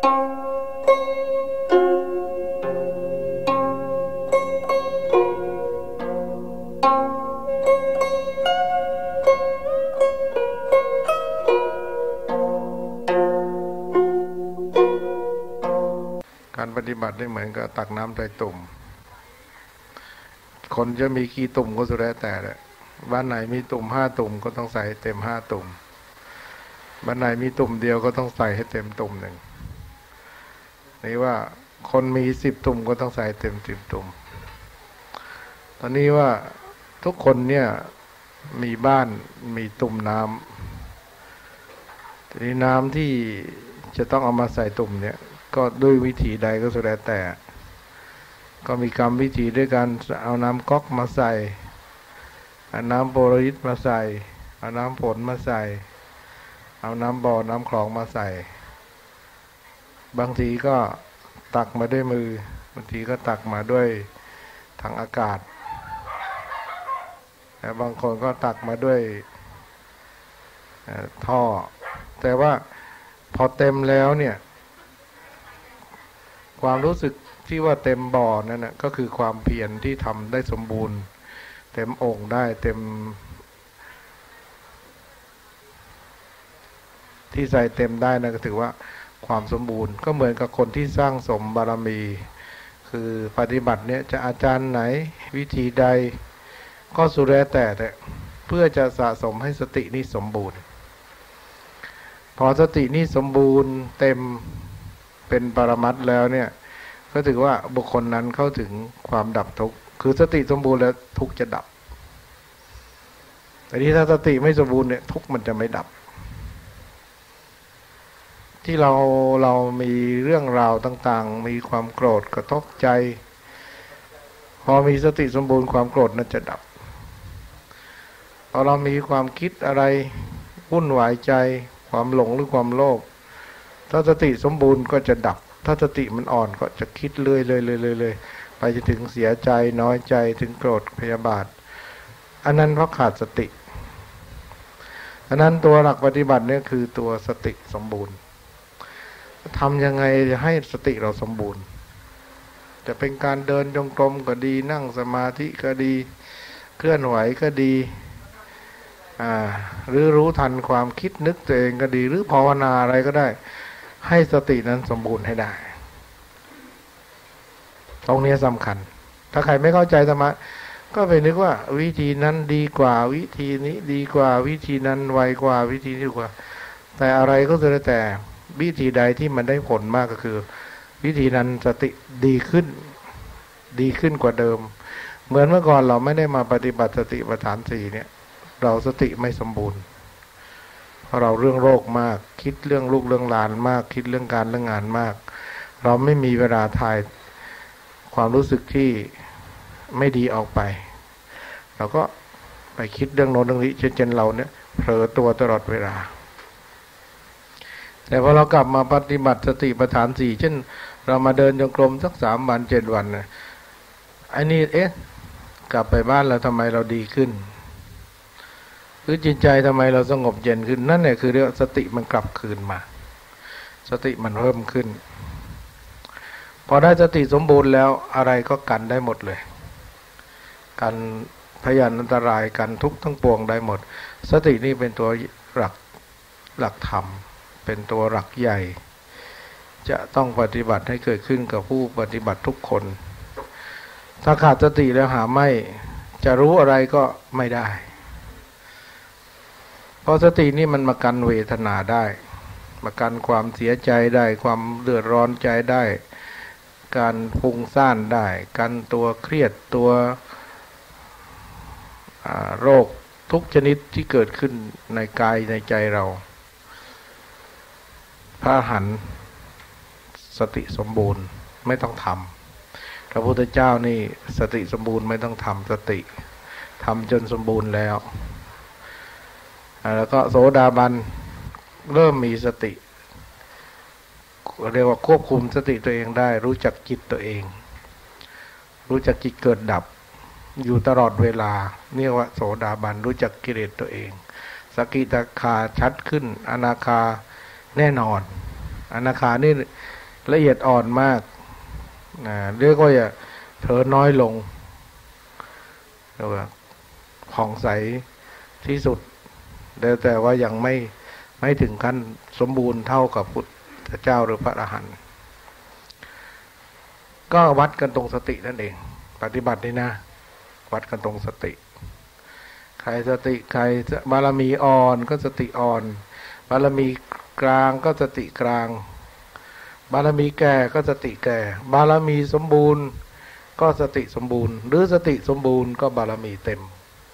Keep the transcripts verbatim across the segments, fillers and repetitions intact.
การปฏิบัติได้เหมือนกับตักน้ำใส่ตุ่มคนจะมีกี่ตุ่มก็สุดแล้วแต่แหละบ้านไหนมีตุ่มห้าตุ่มก็ต้องใส่เต็มห้าตุ่มบ้านไหนมีตุ่มเดียวก็ต้องใส่ให้เต็มตุ่มหนึ่งนี่ว่าคนมีสิบตุ่มก็ต้องใส่เต็มสิบตุ่มตอนนี้ว่าทุกคนเนี่ยมีบ้านมีตุ่มน้ำทีนี้น้ำที่จะต้องเอามาใส่ตุ่มเนี่ยก็ด้วยวิธีใดก็สุดแล้วแต่ก็มีกรรมวิธีด้วยการเอาน้ำก๊อกมาใส่เอาน้ำโปรยิตมาใส่เอาน้ำฝนมาใส่เอาน้ำบ่อน้ำคลองมาใส่บางทีก็ตักมาด้วยมือบางทีก็ตักมาด้วยถังอากาศแต่บางคนก็ตักมาด้วยท่อแต่ว่าพอเต็มแล้วเนี่ยความรู้สึกที่ว่าเต็มบ่อนั่นนะก็คือความเพียรที่ทำได้สมบูรณ์เต็มองค์ได้เต็มที่ใส่เต็มได้นะก็ถือว่าความสมบูรณ์ก็เหมือนกับคนที่สร้างสมบารมีคือปฏิบัติเนี่ยจะอาจารย์ไหนวิธีใดก็สุดแล้วแต่แต่เพื่อจะสะสมให้สตินี้สมบูรณ์พอสตินี้สมบูรณ์เต็มเป็นปรมัตถ์แล้วเนี่ยก็ถือว่าบุคคลนั้นเข้าถึงความดับทุกข์คือสติสมบูรณ์แล้วทุกข์จะดับแต่ที่ถ้าสติไม่สมบูรณ์เนี่ยทุกข์มันจะไม่ดับที่เราเรามีเรื่องราวต่างๆมีความโกรธกระทบใจพอมีสติสมบูรณ์ความโกรธนั้นจะดับพอเรามีความคิดอะไรวุ่นวายใจความหลงหรือความโลภถ้าสติสมบูรณ์ก็จะดับถ้าสติมันอ่อนก็จะคิดเรื่อยเลยเลยเลยเลยไปจะถึงเสียใจน้อยใจถึงโกรธพยาบาทอันนั้นเพราะขาดสติอันนั้นตัวหลักปฏิบัติเนี่ยคือตัวสติสมบูรณ์ทำยังไงจะให้สติเราสมบูรณ์จะเป็นการเดินจงกรมก็ดีนั่งสมาธิก็ดีเคลื่อนไหวก็ดีอ่าหรือรู้ทันความคิดนึกตัวเองก็ดีหรือภาวนาอะไรก็ได้ให้สตินั้นสมบูรณ์ให้ได้ตรงนี้สำคัญถ้าใครไม่เข้าใจธรรมะก็ไปนึกว่าวิธีนั้นดีกว่าวิธีนี้ดีกว่าวิธีนั้นไวกว่าวิธีนี้ดีกว่าแต่อะไรก็สุดแล้วแต่วิธีใดที่มันได้ผลมากก็คือวิธีนั้นสติดีขึ้นดีขึ้นกว่าเดิมเหมือนเมื่อก่อนเราไม่ได้มาปฏิบัติสติปัฏฐานสี่เนี่ยเราสติไม่สมบูรณ์เพราะเราเรื่องโรคมากคิดเรื่องลูกเรื่องหลานมากคิดเรื่องการเรื่องงานมากเราไม่มีเวลาถ่ายความรู้สึกที่ไม่ดีออกไปเราก็ไปคิดเรื่องโน้นเรื่องนี้เช่นเราเนี่ยเผลอตัวตลอดเวลาแต่พอเรากลับมาปฏิบัติสติปัฏฐานสี่เช่นเรามาเดินจงกรมสักสามวันเจ็ดวันนะไอ้นี่เอ๊ะกลับไปบ้านเราทำไมเราดีขึ้นหรือจิตใจทำไมเราสงบเย็นขึ้นนั่นแหละคือเรียกสติมันกลับคืนมาสติมันเพิ่มขึ้นพอได้สติสมบูรณ์แล้วอะไรก็กันได้หมดเลยกันพยานอันตรายกันทุกทั้งปวงได้หมดสตินี่เป็นตัวหลักหลักธรรมเป็นตัวหลักใหญ่จะต้องปฏิบัติให้เกิดขึ้นกับผู้ปฏิบัติทุกคนถ้าขาดสติแล้วหาไม่จะรู้อะไรก็ไม่ได้เพราะสตินี่มันมากันเวทนาได้มากันความเสียใจได้ความเดือดร้อนใจได้การฟุ้งซ่านได้กันตัวเครียดตัวโรคทุกชนิดที่เกิดขึ้นในกายในใจเราพระอรหันต์สติสมบูรณ์ไม่ต้องทำพระพุทธเจ้านี่สติสมบูรณ์ไม่ต้องทำสติทำจนสมบูรณ์แล้วแล้วก็โสดาบันเริ่มมีสติเรียกว่าควบคุมสติตัวเองได้รู้จักจิตตัวเองรู้จักจิตเกิดดับอยู่ตลอดเวลาเรียกว่าโสดาบันรู้จักกิเลสตัวเองสกิทาคาชัดขึ้นอนาคาแน่นอนอนาคานี่ละเอียดอ่อนมากนะเรียกว่าอย่าเธอน้อยลงเรียกว่าผ่องใสที่สุดแต่แต่ว่ายังไม่ไม่ถึงขั้นสมบูรณ์เท่ากับพุทธเจ้าหรือพระอรหันต์ก็วัดกันตรงสตินั่นเองปฏิบัตินี่นะวัดกันตรงสติใครสติใครบารมีอ่อนก็สติอ่อนบารมีกลางก็สติกลางบารมีแก่ก็สติแก่บารมีสมบูรณ์ก็สติสมบูรณ์หรือสติสมบูรณ์ก็บารมีเต็ม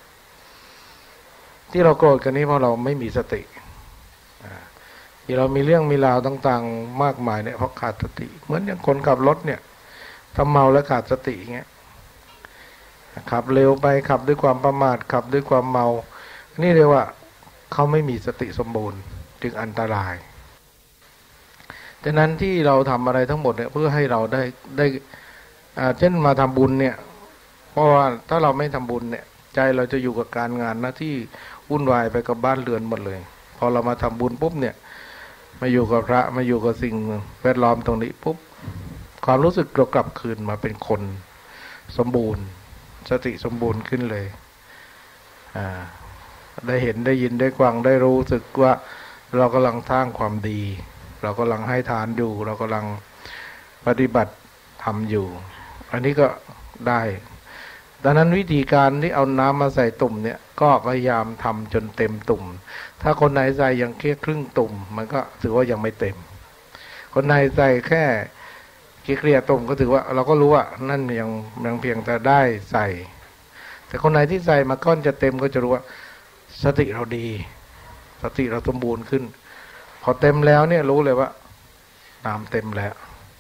ที่เราโกรธกันนี้เพราะเราไม่มีสติที่เรามีเรื่องมีราวต่างๆมากมายเนี่ยเพราะขาดสติเหมือนอย่างคนขับรถเนี่ยถ้าเมาแล้วขาดสติอย่างเงี้ยขับเร็วไปขับด้วยความประมาทขับด้วยความเมานี่เรียกว่าเขาไม่มีสติสมบูรณ์จึงอันตรายดังนั้นที่เราทำอะไรทั้งหมดเนี่ยเพื่อให้เราได้ได้เช่นมาทำบุญเนี่ยเพราะว่าถ้าเราไม่ทำบุญเนี่ยใจเราจะอยู่กับการงานหน้าที่วุ่นวายไปกับบ้านเรือนหมดเลยพอเรามาทำบุญปุ๊บเนี่ยมาอยู่กับพระมาอยู่กับสิ่งแวดล้อมตรงนี้ปุ๊บความรู้สึกเรากลับคืนมาเป็นคนสมบูรณ์สติสมบูรณ์ขึ้นเลยอ่าได้เห็นได้ยินได้ฟังได้รู้สึกว่าเรากำลังสร้างความดีเรากำลังให้ทานอยู่เรากำลังปฏิบัติทำอยู่อันนี้ก็ได้ดังนั้นวิธีการที่เอาน้ำมาใส่ตุ่มเนี่ยก็พยายามทำจนเต็มตุ่มถ้าคนไหนใส่ยังแค่ครึ่งตุ่มมันก็ถือว่ายังไม่เต็มคนไหนใส่แค่เกลี่ยตุ่มก็ถือว่าเราก็รู้ว่านั่นยังยังเพียงแต่ได้ใส่แต่คนไหนที่ใส่มาก้อนจะเต็มก็จะรู้ว่าสติเราดีสติเราสมบูรณ์ขึ้นพอเต็มแล้วเนี่ยรู้เลยว่าน้ำเต็มแล้ว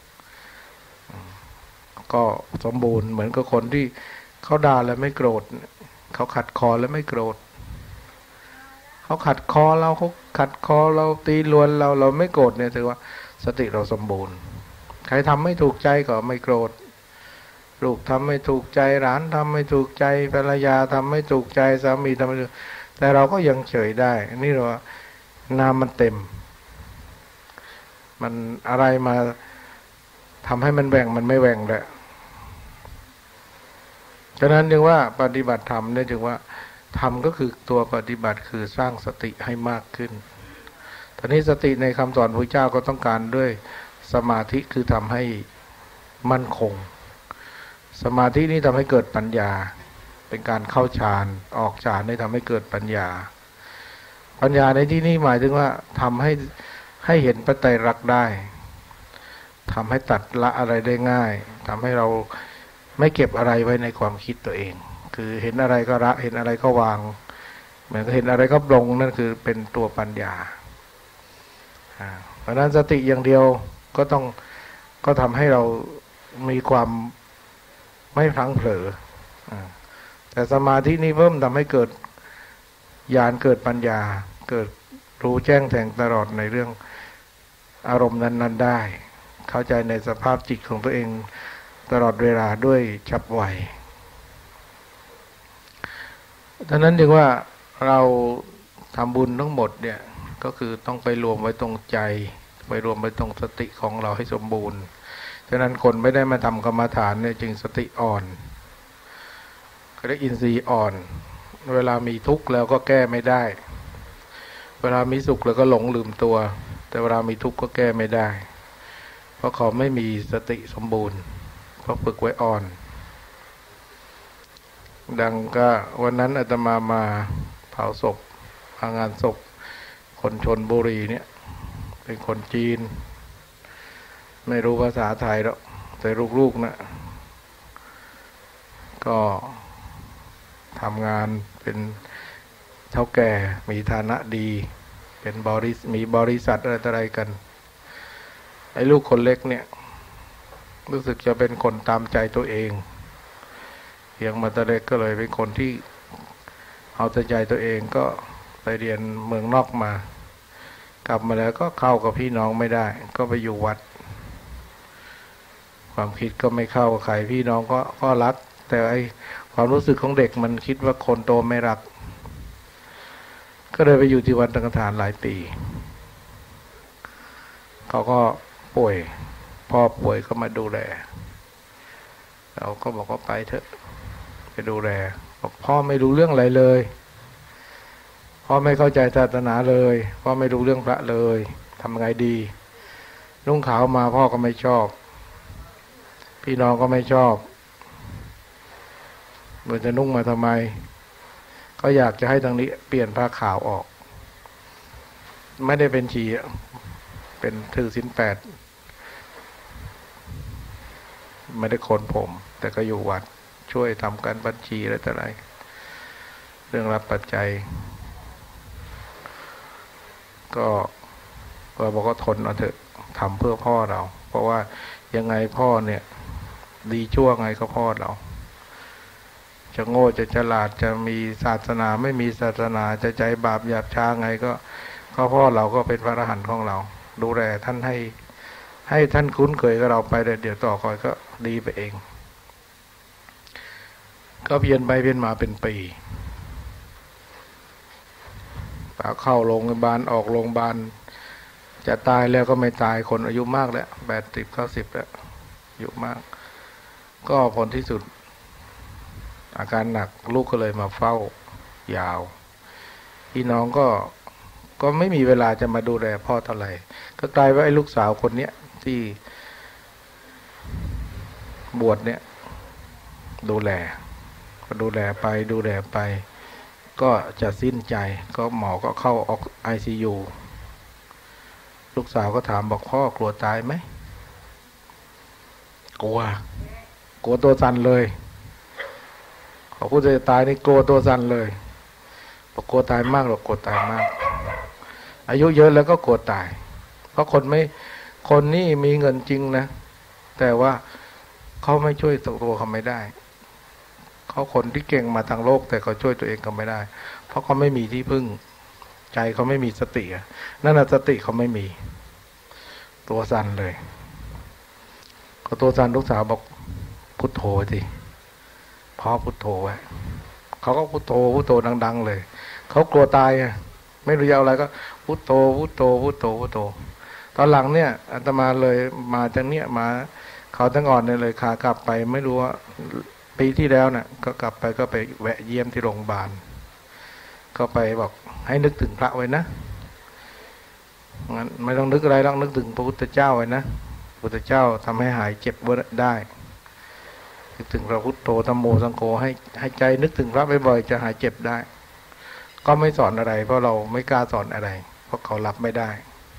ก็สมบูรณ์เหมือนกับคนที่เขาด่าแล้วไม่โกรธเขาขัดคอแล้วไม่โกรธเขาขัดคอเราเขาขัดคอเราตีลวนเราเราไม่โกรธเนี่ยถือว่าสติเราสมบูรณ์ใครทำไม่ถูกใจก็ไม่โกรธลูกทำไม่ถูกใจหลานทำไม่ถูกใจภรรยาทำไม่ถูกใจสามีทำไม่ถูกแต่เราก็ยังเฉยได้นี่เราน้ำมันเต็มมันอะไรมาทำให้มันแหว่งมันไม่แหว่งแหละฉะนั้นจึงว่าปฏิบัติธรรมเนี่ยจึงว่าธรรมก็คือตัวปฏิบัติคือสร้างสติให้มากขึ้นตอนนี้สติในคำสอนพระเจ้าก็ต้องการด้วยสมาธิคือทำให้มั่นคงสมาธินี้ทำให้เกิดปัญญาเป็นการเข้าฌานออกฌานได้ทำให้เกิดปัญญาปัญญาในที่นี้หมายถึงว่าทำให้ให้เห็นพระไตรลักษณ์ได้ทำให้ตัดละอะไรได้ง่ายทำให้เราไม่เก็บอะไรไว้ในความคิดตัวเองคือเห็นอะไรก็ละเห็นอะไรก็วางเหมือนเห็นอะไรก็ปลงนั่นคือเป็นตัวปัญญาเพราะนั้นสติอย่างเดียวก็ต้องก็ทำให้เรามีความไม่พลั้งเผลอแต่สมาธินี้เพิ่มทำให้เกิดญาณเกิดปัญญาเกิดรู้แจ้งแทงตลอดในเรื่องอารมณ์นั้นๆได้เข้าใจในสภาพจิตของตัวเองตลอดเวลาด้วยฉับไวดังนั้นจึงว่าเราทำบุญทั้งหมดเนี่ยก็คือต้องไปรวมไว้ตรงใจไปรวมไว้ตรงสติของเราให้สมบูรณ์ฉะนั้นคนไม่ได้มาทำกรรมฐานเนี่ยจึงสติอ่อนก็ได้อินทรีย์อ่อนเวลามีทุกข์แล้วก็แก้ไม่ได้เวลามีสุขแล้วก็หลงลืมตัวแต่เวลามีทุกข์ก็แก้ไม่ได้เพราะเขาไม่มีสติสมบูรณ์เพราะฝึกไว้อ่อนดังก็วันนั้นอาตมามาเผาศพมางานศพคนชนบุรีเนี่ยเป็นคนจีนไม่รู้ภาษาไทยแล้วแต่ลูกๆนะก็ทำงานเป็นเท่าแก่มีฐานะดีเป็นบริษัทมีบริษัทอะไรต่ออะไรกันไอ้ลูกคนเล็กเนี่ยรู้สึกจะเป็นคนตามใจตัวเองเพียงมาแต่เล็กก็เลยเป็นคนที่เอาแต่ใจตัวเองก็ไปเรียนเมืองนอกมากลับมาแล้วก็เข้ากับพี่น้องไม่ได้ก็ไปอยู่วัดความคิดก็ไม่เข้ากับใครพี่น้องก็ก็รักแต่ไอความรู้สึกของเด็กมันคิดว่าคนโตไม่รักก็เลยไปอยู่ที่วัดสังฆทานหลายปีเขาก็ป่วยพ่อป่วยก็มาดูแลเราก็บอกว่าไปเถอะไปดูแลบอกพ่อไม่รู้เรื่องอะไรเลยพ่อไม่เข้าใจศาสนาเลยพ่อไม่รู้เรื่องพระเลยทำไงดีนุ่งขาวมาพ่อก็ไม่ชอบพี่น้องก็ไม่ชอบเหมือนจะนุ่งมาทำไมก็อยากจะให้ทางนี้เปลี่ยนผ้าขาวออกไม่ได้เป็นชีเป็นถือศีลแปดไม่ได้โคนผมแต่ก็อยู่วัดช่วยทำการบัญชีอะไรต่ออะไรเรื่องรับปัจจัยก็ก็บอกว่าทนเอาเถอะทำเพื่อพ่อเราเพราะว่ายังไงพ่อเนี่ยดีชั่วไงก็พ่อเราจะโง่จะฉลาดจะมีศาสนาไม่มีศาสนาจะใจบาปหยาบช้าไงก็ก็พ่อเราก็เป็นพระอรหันต์ของเราดูแลท่านให้ให้ท่านคุ้นเคยกับเราไปเดี๋ยวต่อคอยก็ดีไปเองก็เพียนไปเพียนมาเป็นปีป่าเข้าโรงพยาบาลออกโรงพยาบาลจะตายแล้วก็ไม่ตายคนอายุมากแล้วแปดสิบเก้าสิบแล้วอายุมากก็ผลที่สุดอาการหนักลูกก็เลยมาเฝ้ายาวพี่น้องก็ก็ไม่มีเวลาจะมาดูแลพ่อเท่าไหร่ก็กลายว่าไอ้ลูกสาวคนเนี้ยที่บวชเนี่ยดูแลก็ดูแลไปดูแลไปก็จะสิ้นใจก็หมอก็เข้าออก ไอ ซี ยู ลูกสาวก็ถามบอกพ่อกลัวตายไหมกลัวกลัวตัวสั่นเลยเขาพูดจะตายนี่กลัวตัวสั่นเลยบอกกลัวตายมากหรอกกลัวตายมากอายุเยอะแล้วก็กลัวตายเพราะคนไม่คนนี่มีเงินจริงนะแต่ว่าเขาไม่ช่วยตัวเขาไม่ได้เขาคนที่เก่งมาทางโลกแต่เขาช่วยตัวเองก็ไม่ได้เพราะเขาไม่มีที่พึ่งใจเขาไม่มีสตินั่นน่ะสติเขาไม่มีตัวสั่นเลยเขาตัวสั่นลูกสาวบอกพุทโธสิพ่อพุทโธไว้เขาก็พุทโธพุทโธดังๆเลยเขากลัวตายไม่รู้จะเอาอะไรก็พุทโธพุทโธพุทโธพุทโธตอนหลังเนี่ยอาตมาเลยมาจากเนี้ยมาเขาทั้งอ่อนเนี่ยเลยขากลับไปไม่รู้ว่าปีที่แล้วเนี่ยก็กลับไปก็ไปแวะเยี่ยมที่โรงพยาบาลก็ไปบอกให้นึกถึงพระไว้นะงั้นไม่ต้องนึกอะไรต้องนึกถึงพระพุทธเจ้าไว้นะพระพุทธเจ้าทำให้หายเจ็บได้นึกถึงพระพุทโธธัมโมสังโฆให้ให้ใจนึกถึงพระบ่อยๆจะหายเจ็บได้ก็ไม่สอนอะไรเพราะเราไม่กล้าสอนอะไรเพราะเขารับไม่ได้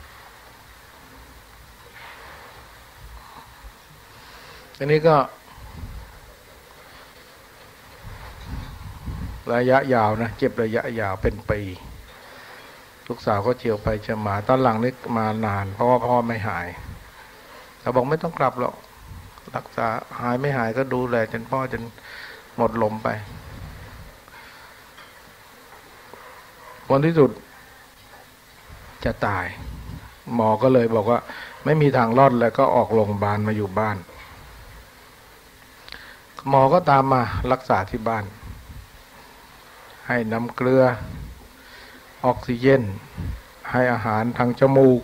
อันนี้ก็ระยะยาวนะเจ็บระยะยาวเป็นปีลูกสาวก็เจียวไปเจียวมาตอนหลังนี่มานานเพราะว่าพ่อไม่หายเราบอกไม่ต้องกลับหรอกรักษาหายไม่หายก็ดูแลจนพ่อจนหมดลมไปวันที่สุดจะตายหมอก็เลยบอกว่าไม่มีทางรอดแล้วก็ออกโรงพยาบาลมาอยู่บ้านหมอก็ตามมารักษาที่บ้านให้น้ำเกลือออกซิเจนให้อาหารทางจมูก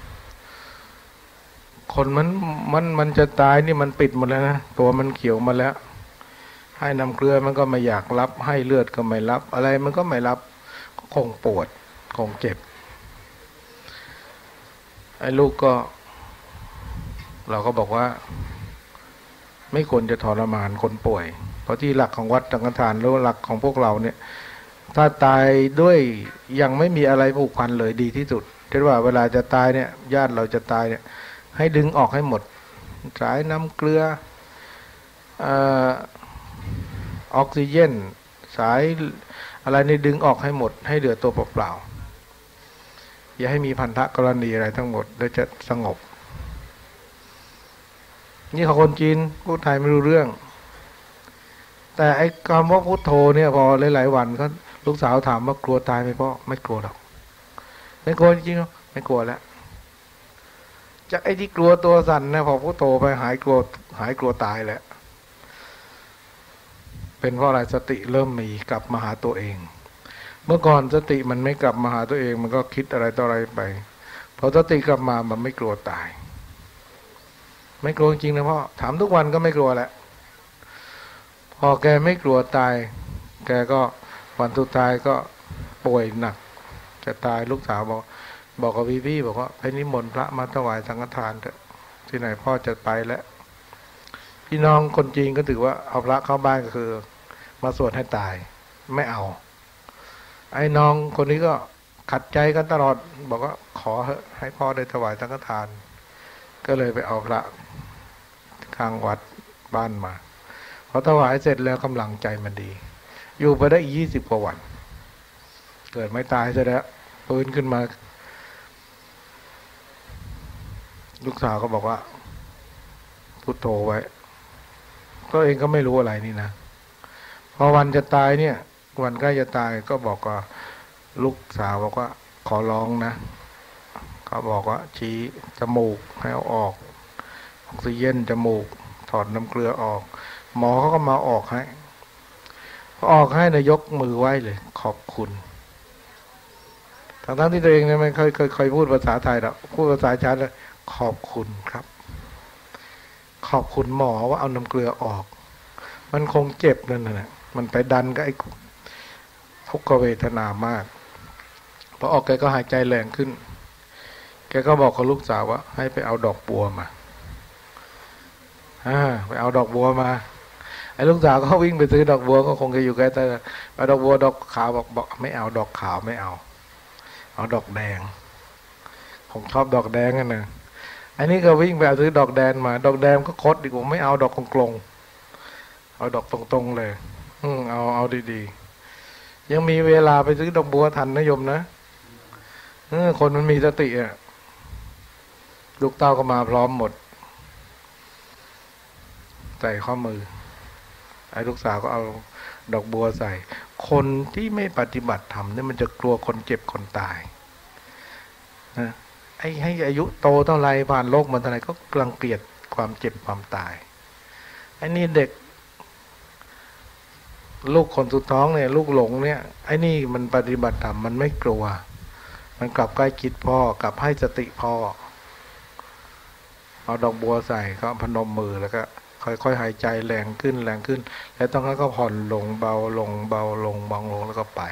คนมันมันมันจะตายนี่มันปิดหมดแล้วนะตัวมันเขียวมาแล้วให้น้ำเกลือมันก็ไม่อยากรับให้เลือดก็ไม่รับอะไรมันก็ไม่รับก็คงปวดคงเจ็บไอ้ลูกก็เราก็บอกว่าไม่ควรจะทรมานคนป่วยเพราะที่หลักของวัดสังฆทานหรือหลักของพวกเราเนี่ยถ้าตายด้วยยังไม่มีอะไรผูกพันเลยดีที่สุดเช่นว่าเวลาจะตายเนี่ยญาติเราจะตายเนี่ยให้ดึงออกให้หมดสายน้ำเกลือออกซิเจนสายอะไรนี่ดึงออกให้หมดให้เหลือตัวเปล่าๆอย่าให้มีพันธะกรณีอะไรทั้งหมดแล้วจะสงบนี่เขาคนจีนพูดไทยไม่รู้เรื่องแต่ไอ้คำว่าพุทโธเนี่ยพอหลายๆวันก็ลูกสาวถามว่ากลัวตายไหมพ่อไม่กลัวหรอกไม่กลัวจริงๆหรอไม่กลัวแล้วจากไอ้ที่กลัวตัวสั่นนะพอพุทโธไปหายกลัวหายกลัวตายแล้วเป็นเพราะอะไรสติเริ่มมีกลับมาหาตัวเองเมื่อก่อนสติมันไม่กลับมาหาตัวเองมันก็คิดอะไรต่ออะไรไปพพอสติกลับมามันไม่กลัวตายไม่กลัวจริงนะพ่อถามทุกวันก็ไม่กลัวแหละพอแกไม่กลัวตายแกก็วันสุดท้ายก็ป่วยหนักจะตายลูกสาวบอกบอกกับพี่พี่บอกว่าไปนิมนต์พระมาถวายสังฆทานเถอะที่ไหนพ่อจะไปแล้วพี่น้องคนจีนก็ถือว่าเอาพระเข้าบ้านก็คือมาสวดให้ตายไม่เอาไอ้น้องคนนี้ก็ขัดใจกันตลอดบอกว่าขอให้พ่อได้ถวายสังฆทานก็เลยไปเอาพระข้างวัดบ้านมาพอถวายเสร็จแล้วกำลังใจมันดีอยู่ไปได้อีกยี่สิบกว่าวันเกิดไม่ตายซะแล้วฟื้นขึ้นมาลูกสาวก็บอกว่าพุทโธไว้ก็เองก็ไม่รู้อะไรนี่นะพอวันจะตายเนี่ยวันใกล้จะตายก็บอกว่าลูกสาวบอกว่าขอร้องนะเขาบอกว่าชี้จมูกให้เอาออกออกซิเจนจมูกถอดน้ำเกลือออกหมอเขาก็มาออกให้ออกให้นายกมือไหว้เลยขอบคุณทั้งทั้งที่ตัวเองเนี่ยไม่เคยเคยเคยพูดภาษาไทยหรอกพูดภาษาชาติเลยขอบคุณครับขอบคุณหมอว่าเอาน้ำเกลือออกมันคงเจ็บนั่นแหละมันไปดันก็ไอ้ทุกขเวทนามากพอออกแกก็หายใจแรงขึ้นแกก็บอกกับลูกสาวว่าให้ไปเอาดอกบัวมาอ่าไปเอาดอกบัวมาไอ้ลูกสาวก็วิ่งไปซื้อดอกบัวก็คงจะอยู่ใกล้แต่เอาดอกบัวดอกขาวบอกบอกไม่เอาดอกขาวไม่เอาเอาดอกแดงผมชอบดอกแดงกันนะอันนี้ก็วิ่งไปเอาซื้อดอกแดงมาดอกแดงก็คดดีกว่าไม่เอาดอกกลงๆเอาดอกตรงๆเลยอืมเอาเอาดีๆยังมีเวลาไปซื้อดอกบัวทันนะโยมนะเออคนมันมีสติอ่ะลูกเต้าก็มาพร้อมหมดใส่ข้อมือไอ้ลูกสาวก็เอาดอกบัวใส่คนที่ไม่ปฏิบัติธรรมเนี่ยมันจะกลัวคนเจ็บคนตายนะไอ้ให้อายุโตเท่าไรผ่านโลกมาเท่าไรก็รังเกียจความเจ็บความตายไอ้นี่เด็กลูกคนสุดท้องเนี่ยลูกหลงเนี่ยไอ้นี่มันปฏิบัติธรรมมันไม่กลัวมันกลับใกล้คิดพ่อกลับให้สติพ่อเอาดอกบัวใส่ก็พนมมือแล้วก็ค่อยๆหายใจแรงขึ้นแรงขึ้นแล้วตอนนั้นก็ผ่อนลงเบาลงเบาลงเบาลงแล้วก็ไป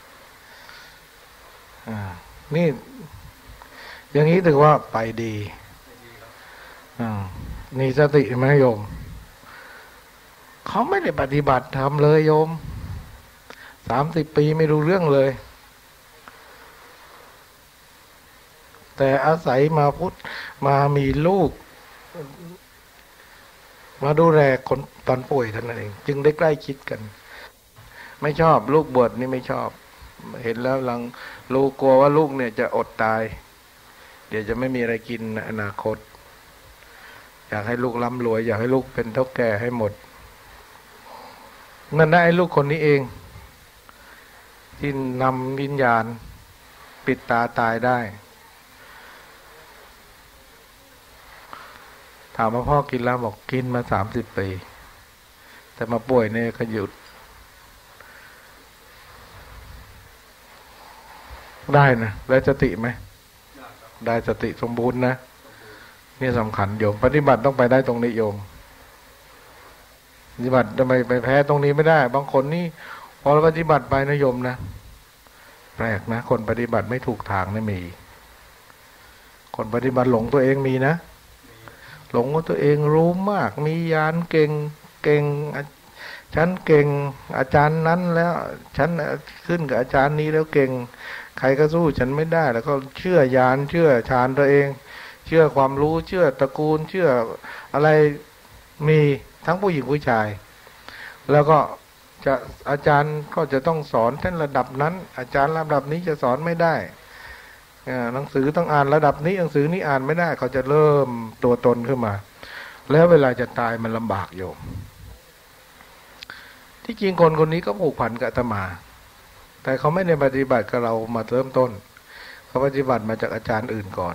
อ่านี่อย่างนี้ถือว่าไปดีอ่านี่สติไหมโยมเขาไม่ได้ปฏิบัติทำเลยโยมสามสิบปีไม่รู้เรื่องเลยแต่อาศัยมาพุทธมามีลูกมาดูแลคนตอนป่วยท่านนั่นเองจึงได้ใกล้ชิดกันไม่ชอบลูกบวชนี่ไม่ชอบเห็นแล้วลังลูกกลัวว่าลูกเนี่ยจะอดตายเดี๋ยวจะไม่มีอะไรกินในอนาคตอยากให้ลูกร่ำรวยอยากให้ลูกเป็นเฒ่าแก่ให้หมดนั่นได้ลูกคนนี้เองที่นำวิญญาณปิดตาตายได้ถามว่าพ่อกินแล้วบอกกินมาสามสิบปีแต่มาป่วยเนี่ยก็หยุดได้นะได้สติไหมได้สติสมบูรณ์นะนี่สำคัญโยมปฏิบัติต้องไปได้ตรงนี้โยมปฏิบัติทำไมไปแพ้ตรงนี้ไม่ได้บางคนนี่พอเราปฏิบัติไปนะโยมนะแปลกนะคนปฏิบัติไม่ถูกทางนี่มีคนปฏิบัติหลงตัวเองมีนะหลงว่าตัวเองรู้มากมีญาณเก่งเก่งฉันเก่งอาจารย์นั้นแล้วฉันขึ้นกับอาจารย์นี้แล้วเก่งใครก็สู้ฉันไม่ได้แล้วก็เชื่อญาณเชื่อฌานตัวเองเชื่อความรู้เชื่อตระกูลเชื่ออะไรมีทั้งผู้หญิงผู้ชายแล้วก็จะอาจารย์ก็จะต้องสอนท่านระดับนั้นอาจารย์ระดับนี้จะสอนไม่ได้หนังสือต้องอ่านระดับนี้หนังสือนี้อ่านไม่ได้เขาจะเริ่มตัวตนขึ้นมาแล้วเวลาจะตายมันลำบากโยมที่จริงคนคนนี้ก็ผูกพันกับอาตมาแต่เขาไม่ได้ปฏิบัติกับเรามาเริ่มต้นเขาปฏิบัติมาจากอาจารย์อื่นก่อน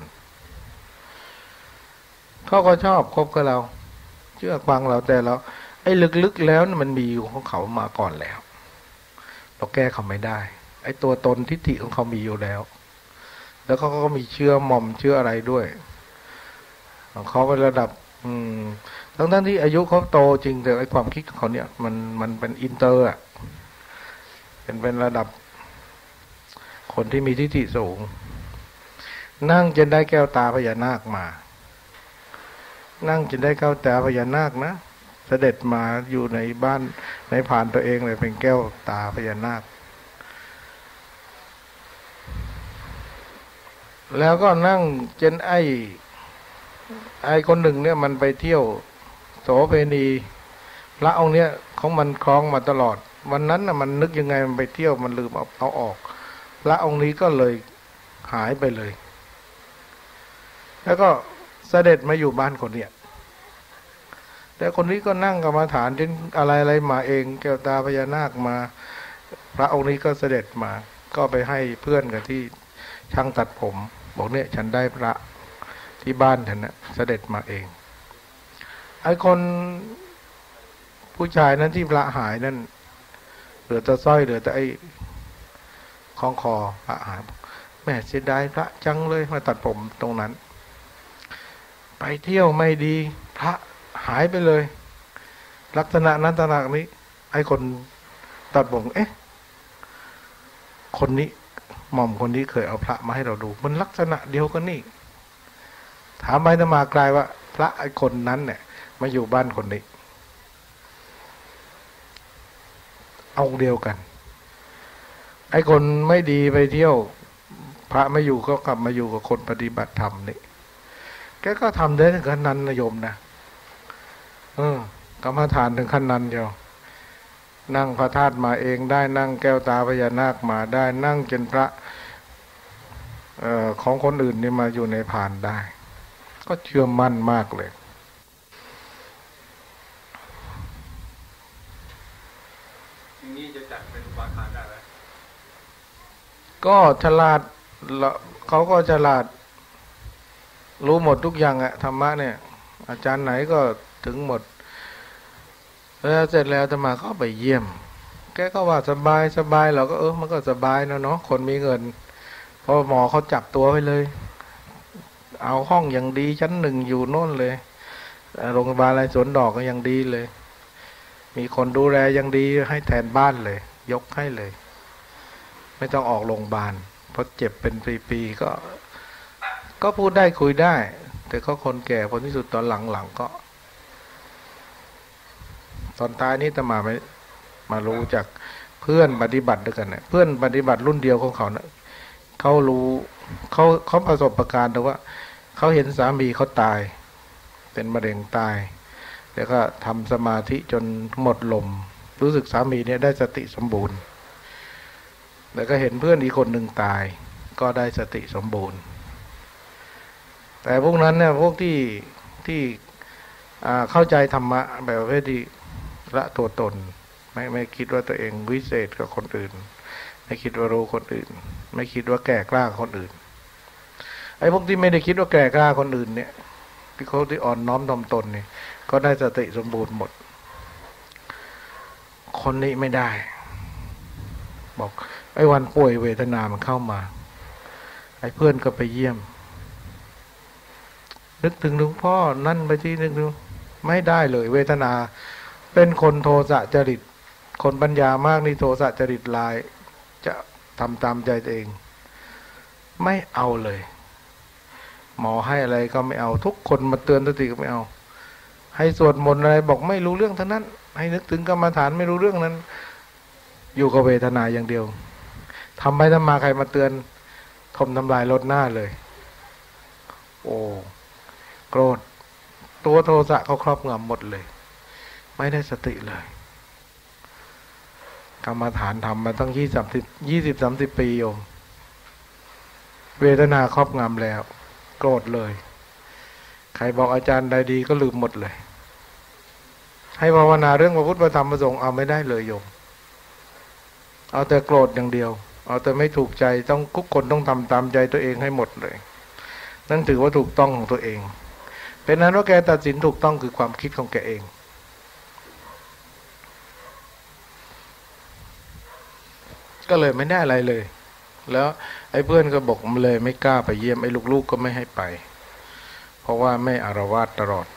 เขาก็ชอบคบกับเราเชื่อฟังเราแต่เราไอ้ลึกๆแล้วมันมีอยู่ของเขามาก่อนแล้วเราแก้เขาไม่ได้ไอ้ตัวตนทิฏฐิของเขามีอยู่แล้วแล้วเขาก็มีเชื้อหม่อมเชื้ออะไรด้วยของเขาเป็นระดับ อืมทั้งทั้งที่อายุเขาโตจริงแต่ไอความคิดของเขาเนี่ยมันมันเป็นอินเตอร์อ่ะเป็นเป็นระดับคนที่มีทิฏฐิสูงนั่งจนได้แก้วตาพญานาคมานั่งจนได้แก้วตาพญานาคนะเสด็จมาอยู่ในบ้านในผ่านตัวเองเลยเป็นแก้วตาพญานาคแล้วก็นั่งจนไอไอคนหนึ่งเนี่ยมันไปเที่ยวโสเภณีพระองค์เนี้ยของมันคล้องมาตลอดวันนั้นน่ะมันนึกยังไงมันไปเที่ยวมันลืมเอาเอาออกพระองค์นี้ก็เลยหายไปเลยแล้วก็เสด็จมาอยู่บ้านคนเนี้ยแต่คนนี้ก็นั่งกรรมฐานจนอะไรอะไรมาเองแก้วตาพญานาคมาพระองค์นี้ก็เสด็จมาก็ไปให้เพื่อนกันที่ช่างตัดผมบอกเนี่ยฉันได้พระที่บ้านฉันนะเสด็จมาเองไอ้คนผู้ชายนั้นที่พระหายนั่นเหลือแต่สร้อยเหลือแต่ไอ้คล้องคอพระหายแม่เสียดายพระจังเลยมาตัดผมตรงนั้นไปเที่ยวไม่ดีพระหายไปเลยลักษณะนั้นตระหนักนี้ไอ้คนตัดผมเอ๊ะคนนี้หม่อมคนนี้เคยเอาพระมาให้เราดูมันลักษณะเดียวกันนี่ถามไปธรรมากลายว่าพระไอ้คนนั้นเนี่ยมาอยู่บ้านคนนี้เอาเดียวกันไอ้คนไม่ดีไปเที่ยวพระไม่อยู่ก็กลับมาอยู่กับคนปฏิบัติธรรมนี่แกก็ทำได้ถึงขั้นนั้นนะโยมนะเออกรรมฐานถึงขั้นนั้นเดียวนั่งพระธาตุมาเองได้นั่งแก้วตาพญานาคมาได้นั่งจนพระเอ่อของคนอื่นนี่มาอยู่ในผ่านได้ก็เชื่อมั่นมากเลยทีนี้จะจัดเป็นอุปาทานได้ไหมก็ฉลาดเขาก็ฉลาดรู้หมดทุกอย่างอะธรรมะเนี่ยอาจารย์ไหนก็ถึงหมดแล้วเสร็จแล้วจะมาเข้าไปเยี่ยมแกก็ว่าสบายสบายเราก็เออมันก็สบายนะเนาะคนมีเงินเพราะหมอเขาจับตัวไปเลยเอาห้องอย่างดีชั้นหนึ่งอยู่โน่นเลยโรงพยาบาลอะไรสวนดอกก็ยังดีเลยมีคนดูแลยังดีให้แทนบ้านเลยยกให้เลยไม่ต้องออกโรงพยาบาลเพราะเจ็บเป็นปีๆก็ก็พูดได้คุยได้แต่ก็คนแก่คนที่สุดตอนหลังๆก็ตอนตายนี้ตมาไม่มารู้จากเพื่อนปฏิบัติด้วยกันเนี่ยเพื่อนปฏิบัติรุ่นเดียวของเขาเนี่ยเขารู้เขาเขาประสบประการแต่ว่าเขาเห็นสามีเขาตายเป็นมะเร็งตายแล้วก็ทำสมาธิจนหมดลมรู้สึกสามีเนี่ยได้สติสมบูรณ์แล้วก็เห็นเพื่อนอีกคนหนึ่งตายก็ได้สติสมบูรณ์แต่พวกนั้นเนี่ยพวกที่ที่เข้าใจธรรมะแบบว่าที่ละตัวตนไม่ไม่คิดว่าตัวเองวิเศษกว่าคนอื่นไม่คิดว่ารู้คนอื่นไม่คิดว่าแก่กล้าคนอื่นไอ้พวกที่ไม่ได้คิดว่าแก่กล้าคนอื่นเนี่ยที่เขาที่อ่อนน้อมถ่อมตนเนี่ยก็ได้สติสมบูรณ์หมดคนนี้ไม่ได้บอกไอ้วันป่วยเวทนามันเข้ามาไอ้เพื่อนก็ไปเยี่ยมนึกถึงหลวงพ่อนั่นไปที่นึกดูไม่ได้เลยเวทนาเป็นคนโทสะจริตคนปัญญามากนี่โทสะจริตลายจะทำตามใจตัวเองไม่เอาเลยหมอให้อะไรก็ไม่เอาทุกคนมาเตือนสติก็ไม่เอาให้สวดมนต์อะไรบอกไม่รู้เรื่องทั้งนั้นให้นึกถึงกรรมฐานไม่รู้เรื่องนั้นอยู่กับเวทนาอย่างเดียวทำไปทำมาใครมาเตือนทมทำลายลดหน้าเลยโอ้โกรธตัวโทสะเขาครอบงำหมดเลยไม่ได้สติเลยกรรมฐานทำมาตั้งยี่สิบยี่สิบสามสิบปีโยมเวทนาครอบงำแล้วโกรธเลยใครบอกอาจารย์ใดดีก็ลืมหมดเลยให้ภาวนาเรื่องพระพุทธพระธรรมพระสงฆ์เอาไม่ได้เลยโยมเอาแต่โกรธอย่างเดียวเอาแต่ไม่ถูกใจต้องทุกคนต้องทำตามใจตัวเองให้หมดเลยนั่นถือว่าถูกต้องของตัวเองเป็นนั้นว่าแกตัดสินถูกต้องคือความคิดของแกเองก็เลยไม่ได้อะไรเลยแล้วไอ้เพื่อนก็บอกมันเลยไม่กล้าไปเยี่ยมไอ้ลูกๆก็ไม่ให้ไปเพราะว่าไม่อารวาสตลอด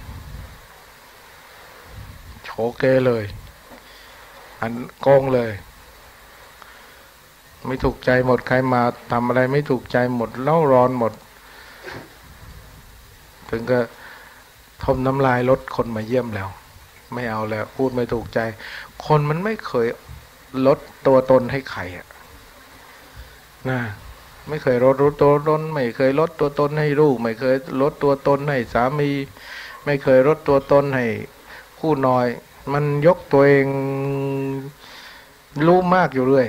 โฉเกเลยอันโกงเลยไม่ถูกใจหมดใครมาทำอะไรไม่ถูกใจหมดเล่าร้อนหมดถึงก็ทมน้ำลายลดคนมาเยี่ยมแล้วไม่เอาแล้วพูดไม่ถูกใจคนมันไม่เคยลดตัวตนให้ใครอ่ะนะไม่เคยลดรู้ตัวตนไม่เคยลดตัวตนให้ลูกไม่เคยลดตัวตนให้สามีไม่เคยลดตัวตนให้คู่นอยมันยกตัวเองรู้มากอยู่เรื่อย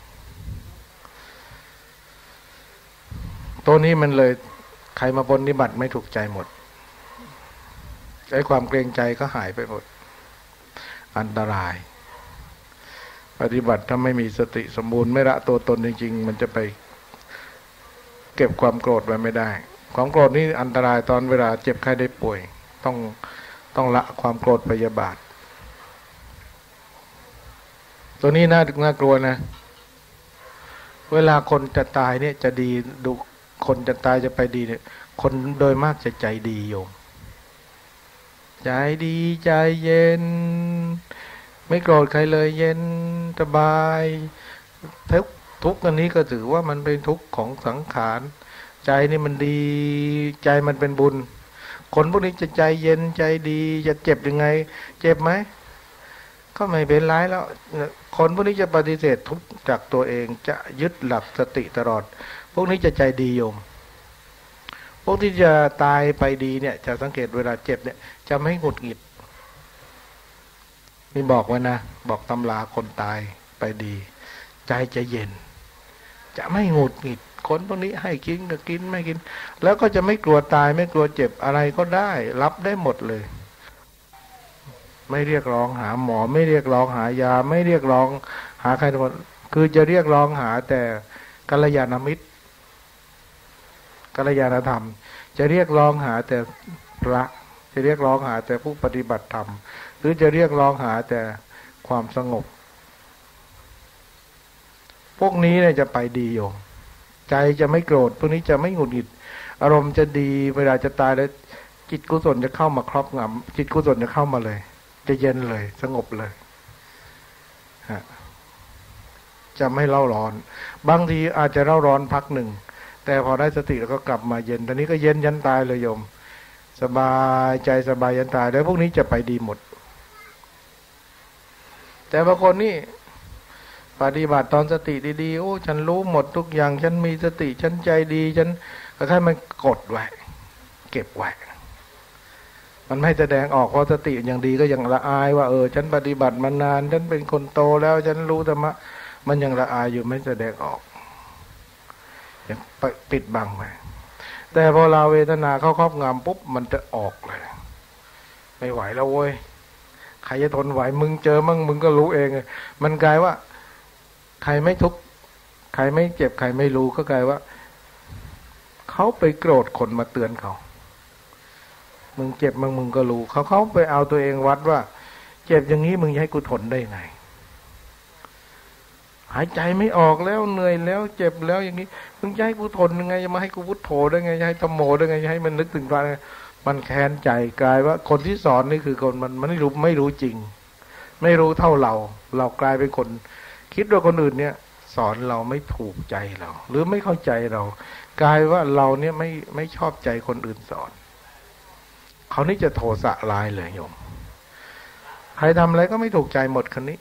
ตัวนี้มันเลยใครมาปฏิบัติไม่ถูกใจหมดไอ้ความเกรงใจก็หายไปหมดอันตรายปฏิบัติถ้าไม่มีสติสมบูรณ์ไม่ละตัวตนจริงๆมันจะไปเก็บความโกรธไว้ไม่ได้ความโกรธนี่อันตรายตอนเวลาเจ็บไข้ได้ป่วยต้องต้องละความโกรธพยาบาทตัวนี้น่าน่ากลัวนะเวลาคนจะตายเนี่ยจะดีดูคนจะตายจะไปดีเนี่ยคนโดยมากจะใจดีโยมใจดีใจเย็นไม่โกรธใครเลยเย็นสบายทุกทุกอันนี้ก็ถือว่ามันเป็นทุกข์ของสังขารใจนี่มันดีใจมันเป็นบุญคนพวกนี้จะใจเย็นใจดีจะเจ็บยังไงเจ็บไหมก็ไม่เป็นไรแล้วคนพวกนี้จะปฏิเสธทุกข์จากตัวเองจะยึดหลักสติตลอดพวกนี้จะใจดีโยมพวกที่จะตายไปดีเนี่ยจะสังเกตเวลาเจ็บเนี่ยจะไม่หงุดหงิดนี่บอกไว้นะบอกตำราคนตายไปดีใจจะเย็นจะไม่หงุดหงิดคนพวกนี้ให้กินก็กินไม่กินแล้วก็จะไม่กลัวตายไม่กลัวเจ็บอะไรก็ได้รับได้หมดเลยไม่เรียกร้องหาหมอไม่เรียกร้องหายาไม่เรียกร้องหาใครทุกคนคือจะเรียกร้องหาแต่กัลยาณมิตรกัลยาณธรรมจะเรียกร้องหาแต่พระจะเรียกร้องหาแต่ผู้ปฏิบัติธรรมหรือจะเรียกร้องหาแต่ความสงบพวกนี้เนี่ยจะไปดีโยมใจจะไม่โกรธพวกนี้จะไม่หงุดหงิดอารมณ์จะดีเวลาจะตายแล้วจิตกุศลจะเข้ามาครอบงำจิตกุศลจะเข้ามาเลยจะเย็นเลยสงบเลยฮะจะไม่เล่าร้อนบางทีอาจจะเล่าร้อนพักหนึ่งแต่พอได้สติแล้วก็กลับมาเย็นตอนนี้ก็เย็นยันตายเลยโยมสบายใจสบายยันตายแล้วพวกนี้จะไปดีหมดแต่บางคนนี่ปฏิบัติตอนสติดีๆโอ้ฉันรู้หมดทุกอย่างฉันมีสติฉันใจดีฉันก็แค่มันกดไว้เก็บไว้มันไม่แสดงออกเพราะสติอย่างดีก็ยังละอายว่าเออฉันปฏิบัติมานานฉันเป็นคนโตแล้วฉันรู้ธรรมะมันยังละอายอยู่ไม่แสดงออกยังปิดบังไปแต่พอเราเวทนาเข้าครอบงำปุ๊บมันจะออกเลยไม่ไหวแล้วเว้ยใครจะทนไหวมึงเจอมั่งมึงก็รู้เองมันกลายว่าใครไม่ทุกข์ใครไม่เจ็บใครไม่รู้ก็กลายว่าเขาไปโกรธคนมาเตือนเขามึงเจ็บมึงมึงก็รู้เขาเขาไปเอาตัวเองวัดว่าเจ็บอย่างนี้มึงให้กูทนได้ไงหายใจไม่ออกแล้วเหนื่อยแล้วเจ็บแล้วอย่างนี้มึงจะให้กูทนยังไงจะมาให้กูพุทโธได้ไงจะให้ธัมโมได้ไงจะให้มันนึกถึงพระมันแค้นใจกลายว่าคนที่สอนนี่คือคนมันมันไม่รู้ไม่รู้จริงไม่รู้เท่าเราเรากลายเป็นคนคิดว่าคนอื่นเนี่ยสอนเราไม่ถูกใจเราหรือไม่เข้าใจเรากลายว่าเราเนี่ยไม่ไม่ชอบใจคนอื่นสอนเขานี่จะโทสะลายเลยโยมใครทำอะไรก็ไม่ถูกใจหมดคนนี้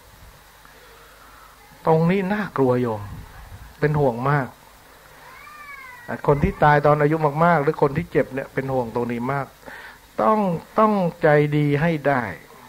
ตรงนี้น่ากลัวโยมเป็นห่วงมากคนที่ตายตอนอายุมากๆหรือคนที่เจ็บเนี่ยเป็นห่วงตรงนี้มากต้องต้องใจดีให้ได้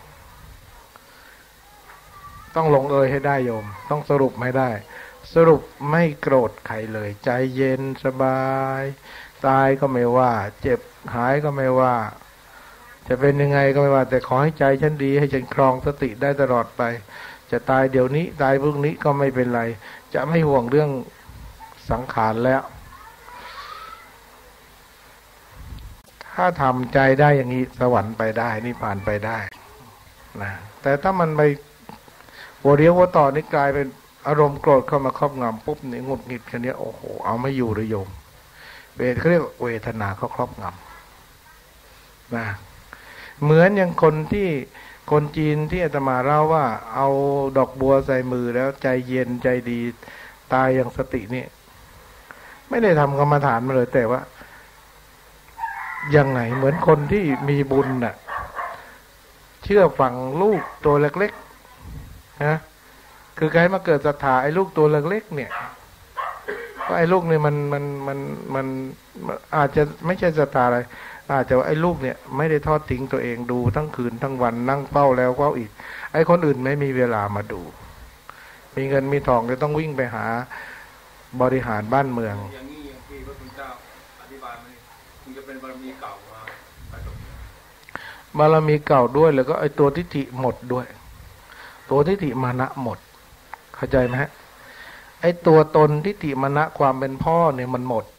ต้องลงเอยให้ได้โยมต้องสรุปให้ได้สรุปไม่โกรธใครเลยใจเย็นสบายตายก็ไม่ว่าเจ็บหายก็ไม่ว่าจะเป็นยังไงก็ไม่ว่าแต่ขอให้ใจฉันดีให้ฉันครองสติได้ตลอดไปจะตายเดี๋ยวนี้ตายพรุ่งนี้ก็ไม่เป็นไรจะไม่ห่วงเรื่องสังขารแล้วถ้าทำใจได้อย่างนี้สวรรค์ไปได้นิพพานไปได้นะแต่ถ้ามันไปหัวเรียวหัวต่อนี่กลายเป็นอารมณ์โกรธเข้ามาครอบงำปุ๊บนี่หงุดหงิดแค่นี้โอ้โหเอาไม่อยู่เลยโยมเวทเขาเรียกเวทนาเขาครอบงำนะเหมือนอย่างคนที่คนจีนที่อาตมาเล่าว่าเอาดอกบัวใส่มือแล้วใจเย็นใจดีตายอย่างสตินี่ไม่ได้ทำกรรมฐานมาเลยแต่ว่ายังไงเหมือนคนที่มีบุญน่ะเชื่อฝังลูกตัวเล็กๆนะคือใครมาเกิดศรัทธาไอ้ลูกตัวเล็กๆเนี่ยก็ไอ้ลูกเนี่ยมันมันมันมันอาจจะไม่ใช่ศรัทธาอะไรอาจจะว่าไอ้ลูกเนี่ยไม่ได้ทอดทิ้งตัวเองดูทั้งคืนทั้งวันนั่งเฝ้าแล้วเฝ้าอีกไอ้คนอื่นไม่มีเวลามาดูมีเงินมีทองจะต้องวิ่งไปหาบริหารบ้านเมืองอย่างนี้อย่างที่พระคุณเจ้าอธิบายมามันจะเป็นบารมีเก่ามาบารมีเก่าด้วยแล้วก็ไอ้ตัวทิฏฐิหมดด้วยตัวทิฏฐิมานะหมดเข้าใจไหมฮะไอ้ตัวตนทิฏฐิมานะความเป็นพ่อเนี่ยมันหมด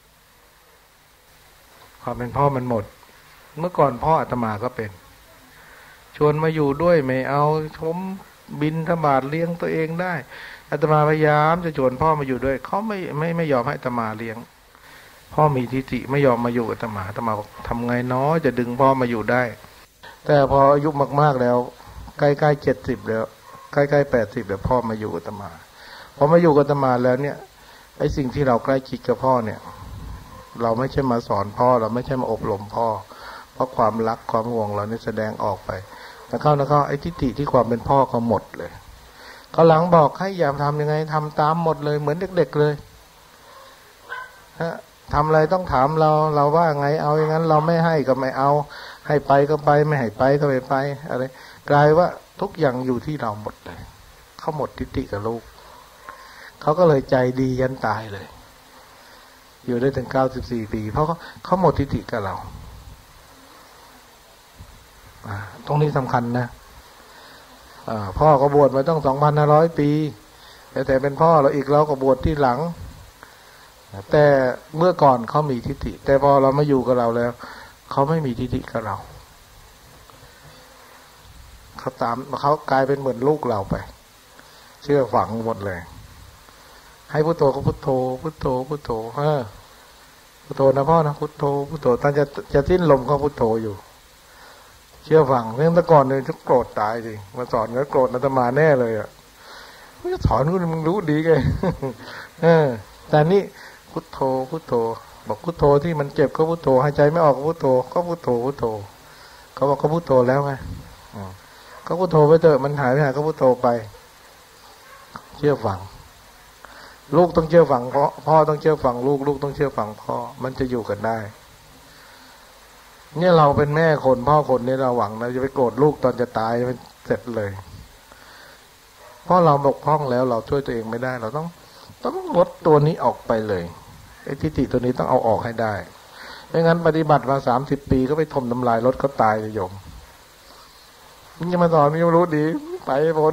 ความเป็นพ่อมันหมดเมื่อก่อนพ่ออาตมาก็เป็นชวนมาอยู่ด้วยไม่เอาชมบินธบาตเลี้ยงตัวเองได้อาตมาพยายามจะชวนพ่อมาอยู่ด้วยเขาไม่ไม่ไม่ยอมให้อาตมาเลี้ยงพ่อมีทิฏฐิไม่ยอมมาอยู่อาตมาอาตมาบอกทำไงเนาะจะดึงพ่อมาอยู่ได้แต่พออายุมากๆแล้วใกล้ๆเจ็ดสิบแล้วใกล้ๆแปดสิบแล้วพ่อมาอยู่อาตมาพอมาอยู่อาตมาแล้วเนี่ยไอ้สิ่งที่เราใกล้ชิดกับพ่อเนี่ยเราไม่ใช่มาสอนพ่อเราไม่ใช่มาอบรมพ่อเพราะความรักความห่วงเรานี่แสดงออกไปแล้วเข้าแล้วเข้าไอ้ทิฏฐิที่ความเป็นพ่อเขาหมดเลยเขาหลังบอกให้อย่าทำยังไงทำตามหมดเลยเหมือนเด็กๆเลยฮะทำอะไรต้องถามเราเราว่าไงเอาอย่างนั้นเราไม่ให้ก็ไม่เอาให้ไปก็ไปไม่ให้ไปก็ไม่ไปอะไรกลายว่าทุกอย่างอยู่ที่เราหมดเลยเขาหมดทิฏฐิกับลูกเขาก็เลยใจดียันตายเลยอยู่ได้ถึงเก้าสิบสี่ปีเพราะเขาเขาหมดทิฏฐิกับเราตรงนี้สำคัญนะพ่อก็บวชมาต้องสองพันห้าร้อยปีแต่แต่เป็นพ่อเราอีกเราก็บวชที่หลังแต่เมื่อก่อนเขามีทิฏฐิแต่พอเรามาอยู่กับเราแล้วเขาไม่มีทิฏฐิกับเราเขาตามเขากลายเป็นเหมือนลูกเราไปเชื่อฝังหมดเลยให้พุทโธก็พุทโธพุทโธพุทโธเออพุทโธนะพ่อนะพุทโธพุทโธท่านจะจะสิ้นลมก็พุทโธอยู่เชื่อฟังเรื่องแต่ก่อนเนี่ยจะโกรธตายสิมาสอนก็โกรธอาตมาแน่เลยอ่ะไม่สอนคุณมึงรู้ดีไงเออแต่นี่พุทโธพุทโธบอกพุทโธที่มันเจ็บก็พุทโธหายใจไม่ออกก็พุทโธก็พุทโธพุทโธเขาบอกก็พุทโธแล้วไงก็พุทโธไปเถอะมันหายไปหายก็พุทโธไปเชื่อฟังลูกต้องเชื่อฟังพ่อพ่อต้องเชื่อฟังลูกลูกต้องเชื่อฟังพ่อมันจะอยู่กันได้เนี่ยเราเป็นแม่คนพ่อคนนี่เราหวังเราจะไปโกรธลูกตอนจะตายมันเสร็จเลยเพราะเราบกพร่องแล้วเราช่วยตัวเองไม่ได้เราต้องต้องลดตัวนี้ออกไปเลยไอ้ทิฏฐิตัวนี้ต้องเอาออกให้ได้ไม่งั้นปฏิบัติมาสามสิบปีก็ไปทมน้ำลายรถก็ตายเลยโยมนี่จะมาสอนนี่รู้ดีไปพ้น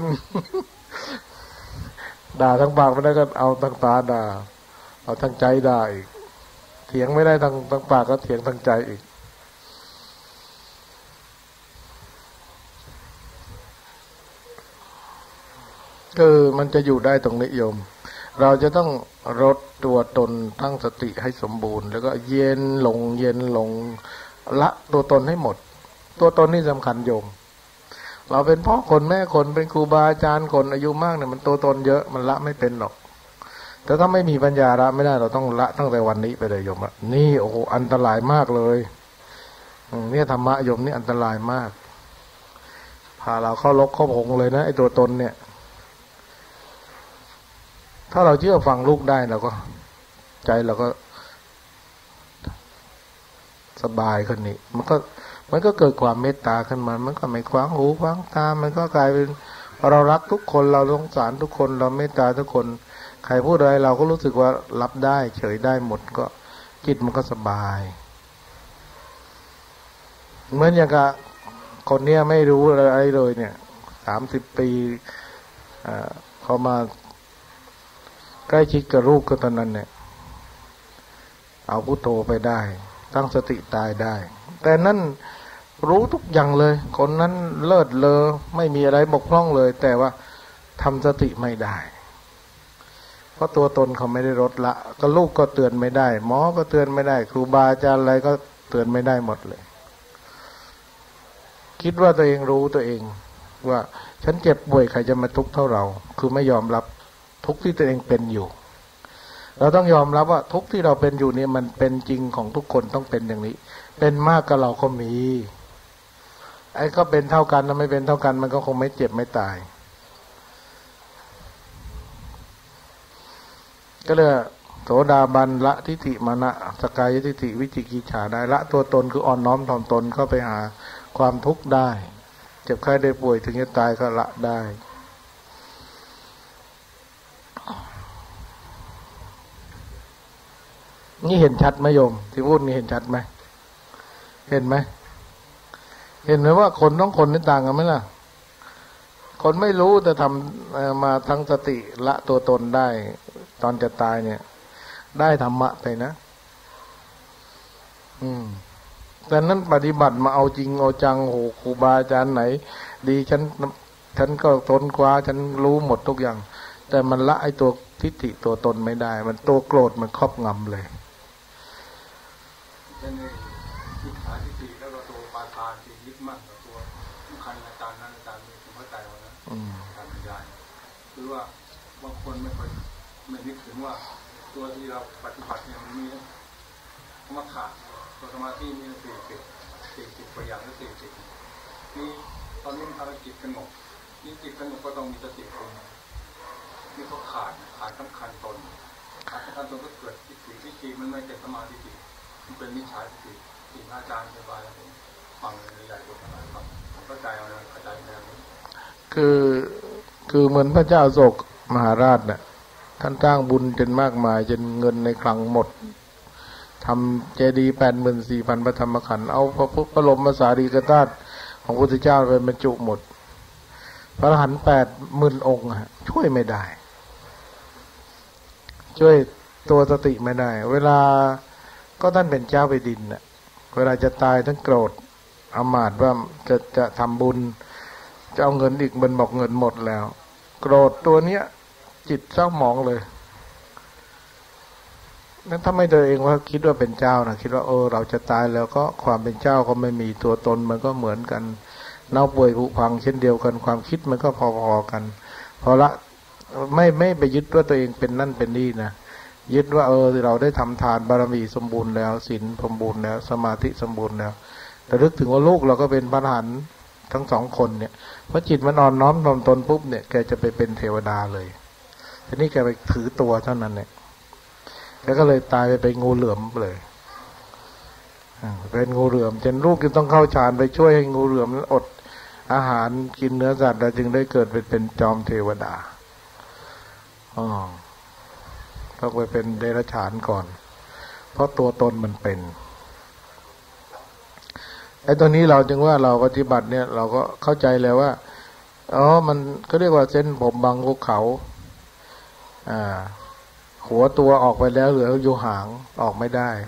ด่าทั้งปากไม่ได้ก็เอาทั้งตาด่าเอาทั้งใจด่าอีกเถียงไม่ได้ทั้งทั้งปากก็เถียงทั้งใจอีกคือมันจะอยู่ได้ตรงนี้โยมเราจะต้องลดตัวตนตั้งสติให้สมบูรณ์แล้วก็เย็นลงเย็นลงละตัวตนให้หมดตัวตนนี่สำคัญโยมเราเป็นพ่อคนแม่คนเป็นครูบาอาจารย์คนอายุมากเนี่ยมันตัวตนเยอะมันละไม่เป็นหรอกแต่ถ้าไม่มีปัญญาละไม่ได้เราต้องละตั้งแต่วันนี้ไปเลยโยมนี่โอ้โหอันตรายมากเลยเนี่ยธรรมะโยมนี่อันตรายมากพาเราเข้าลกเข้าพงเลยนะไอ้ตัวตนเนี่ยถ้าเราเชื่อฟังลูกได้เราก็ใจเราก็สบายขึ้นนี่มันก็มันก็เกิดความเมตตาขึ้นมามันก็ไม่ขวางหูขวางตามันก็กลายเป็นเรารักทุกคนเราสงสารทุกคนเราเมตตาทุกคนใครพูดอะไรเราก็รู้สึกว่ารับได้เฉยได้หมดก็จิตมันก็สบายเหมือนอย่างกับคนเนี้ยไม่รู้อะไรเลยเนี่ยสามสิบปีอ่าเขามาใกล้ชิดกับลูกก็ตอนนั้นเนี่ยเอาพุทโธไปได้ตั้งสติตายได้แต่นั่นรู้ทุกอย่างเลยคนนั้นเลิศเลอไม่มีอะไรบกพร่องเลยแต่ว่าทำสติไม่ได้เพราะตัวตนเขาไม่ได้ลดละก็ลูกก็เตือนไม่ได้หมอก็เตือนไม่ได้ครูบาอาจารย์อะไรก็เตือนไม่ได้หมดเลยคิดว่าตัวเองรู้ตัวเองว่าฉันเจ็บป่วยใครจะมาทุกข์เท่าเราคือไม่ยอมรับทุกข์ที่ตัวเองเป็นอยู่เราต้องยอมรับว่าทุกข์ที่เราเป็นอยู่เนี่ยมันเป็นจริงของทุกคนต้องเป็นอย่างนี้เป็นมากกับเราก็มีไอ้ก็เป็นเท่ากันแล้วไม่เป็นเท่ากันมันก็คงไม่เจ็บไม่ตายก็เลยโสดาบันละทิฏฐิมานะสกายทิฏฐิวิจิกิจฉาได้ละตัวตนคืออ่อนน้อมถ่อมตนเข้าไปหาความทุกข์ได้เจ็บไข้ได้ป่วยถึงจะตายก็ละได้นี่เห็นชัดไหมโยมที่พูดนี่เห็นชัดไหมเห็นไหมเห็นไหมว่าคนต้องคนนี่ต่างกันไหมล่ะคนไม่รู้แต่ทำมาทั้งสติละตัวตนได้ตอนจะตายเนี่ยได้ธรรมะไปนะอืมแต่นั้นปฏิบัติมาเอาจริงเอาจังโหครูบาอาจารย์ไหนดีฉันฉันก็ทนกว่าฉันรู้หมดทุกอย่างแต่มันละไอ้ตัวทิฏฐิตัวตนไม่ได้มันตัวโกรธมันครอบงำเลยเป็นในทิฏฐาทิฏฐิแล้วก็ตัวปาทานที่ยึดมั่นกับตัวสำคัญอาจารย์นั้นอาจารย์นี้ผมเข้าใจว่านะการบรรยายคือว่าบางคนไม่ค่อยไม่นึกถึงว่าตัวที่เราปฏิบัติเนี่ยมันมีธรรมะขาดตัวสมาธิมีสี่สิบสี่สิบตัวอย่างและสี่สิบนี่ตอนนี้ภารกิจสงบนี่จิตสงบก็ต้องมีสติคนนี่เขาขาดขาดสำคัญตนขาดสำคัญตนก็เกิดทิฏฐิทิฏฐิมันไม่เป็นสมาธิมันเป็นมิจฉาทิฏฐิที่อาจารย์อธิบายแล้วผมฟังในใหญ่ตัวขนาดครับผมเข้าใจเอานะเข้าใจแนวนี้คือคือเหมือนพระเจ้าโศกมหาราชเนี่ยท่านสร้างบุญจนมากมายจนเงินในคลังหมดทำเจดีย์แปดหมื่นสี่พันพระธรรมขันธ์เอาพระพุทธพระบรมสารีริกธาตุของพระพุทธเจ้าไปบรรจุหมดพระอรหันต์แปดหมื่นองค์ช่วยไม่ได้ช่วยตัวสติไม่ได้เวลาก็ท่านเป็นเจ้าแผ่นดินน่ะเวลาจะตายท่านโกรธอมาตย์ว่าจะจะทำบุญจะเอาเงินอีกมันบอกเงินหมดแล้วโกรธตัวเนี้ยจิตเศร้าหมองเลยนั้นถ้าไม่ตัวเองว่าคิดว่าเป็นเจ้านะคิดว่าเออเราจะตายแล้วก็ความเป็นเจ้าก็ไม่มีตัวตนมันก็เหมือนกันเน่าป่วยผุพังเช่นเดียวกันความคิดมันก็พอๆกันพอละไม่ไม่ไปยึดว่าตัวเองเป็นนั่นเป็นนี่นะยึดว่าเออเราได้ทำทานบารมีสมบูรณ์แล้วศีลสมบูรณ์แล้วสมาธิสมบูรณ์แล้วแต่นึกถึงว่าลูกเราก็เป็นพระอรหันต์ทั้งสองคนเนี่ยพอจิตมันอ่อนน้อมถ่อมตนปุ๊บเนี่ยแกจะไปเป็นเทวดาเลยทีนี้แกไปถือตัวเท่านั้นเนี่ยแกก็เลยตายไปเป็นงูเหลือมเลยเป็นงูเหลือมจนลูกจึงต้องเข้าฌานไปช่วยให้งูเหลือมอดอาหารกินเนื้อสัตว์แล้วจึงได้เกิดเป็นเป็นจอมเทวดาอ๋อต้องไปเป็นเดรัจฉานก่อนเพราะตัวตนมันเป็นไอ้ตัวนี้เราจึงว่าเราปฏิบัติเนี่ยเราก็เข้าใจแล้วว่าอ๋อมันก็เรียกว่าเส้นผมบางภูเขาอ่าหัวตัวออกไปแล้วเหลืออยู่หางออกไม่ได้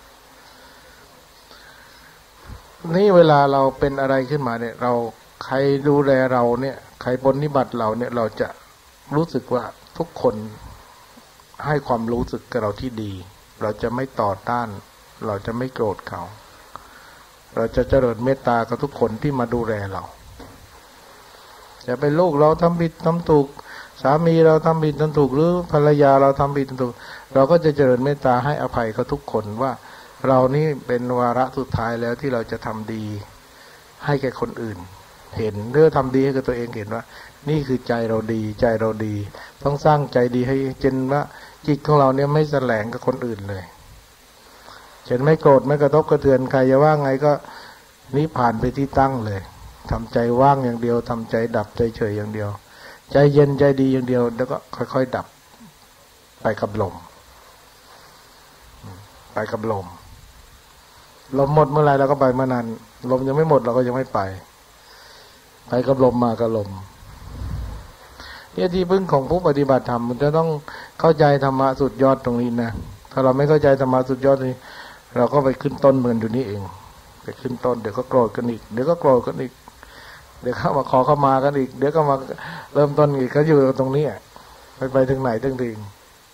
นี่เวลาเราเป็นอะไรขึ้นมาเนี่ยเราใครดูแลเราเนี่ยใครปฏิบัติเราเนี่ยเราจะรู้สึกว่าทุกคนให้ความรู้สึกกับเราที่ดีเราจะไม่ต่อต้านเราจะไม่โกรธเขาเราจะเจริญเมตตากับทุกคนที่มาดูแลเราจะเป็นลูกเราทำผิดทำถูกสามีเราทำผิดทำถูกหรือภรรยาเราทำผิดทำถูกเราก็จะเจริญเมตตาให้อภัยกับทุกคนว่าเรานี่เป็นวาระสุดท้ายแล้วที่เราจะทำดีให้แก่คนอื่นเห็นหรือทำดีให้กับตัวเองเห็นว่านี่คือใจเราดีใจเราดีต้องสร้างใจดีให้จนว่าจิตของเราเนี่ยไม่แสลงกับคนอื่นเลยเช่นไม่โกรธไม่กระทบกระเทือนใครจะว่าไงก็นิพพานไปที่ตั้งเลยทำใจว่างอย่างเดียวทำใจดับใจเฉยอย่างเดียวใจเย็นใจดีอย่างเดียวแล้วก็ค่อยๆดับไปกับลมไปกับลมลมหมดเมื่อไรเราก็ไปเมื่อนั้นลมยังไม่หมดเราก็ยังไม่ไปไปกับลมมากับลมเนี่ยที่พึ่งของผู้ปฏิบัติธรรมมันจะต้องเข้าใจธรรมะสุดยอดตรงนี้นะถ้าเราไม่เข้าใจธรรมะสุดยอดนี้เราก็ไปขึ้นต้นเหมือนอยู่นี่เองไปขึ้นต้นเดี๋ยวก็โกรธกันอีกเดี๋ยวก็โกรธกันอีกเดี๋ยวเข้ามาขอเข้ามากันอีกเดี๋ยวก็มาเริ่มต้นอีกก็อยู่ตรงนี้ไปไปถึงไหนถึงถึง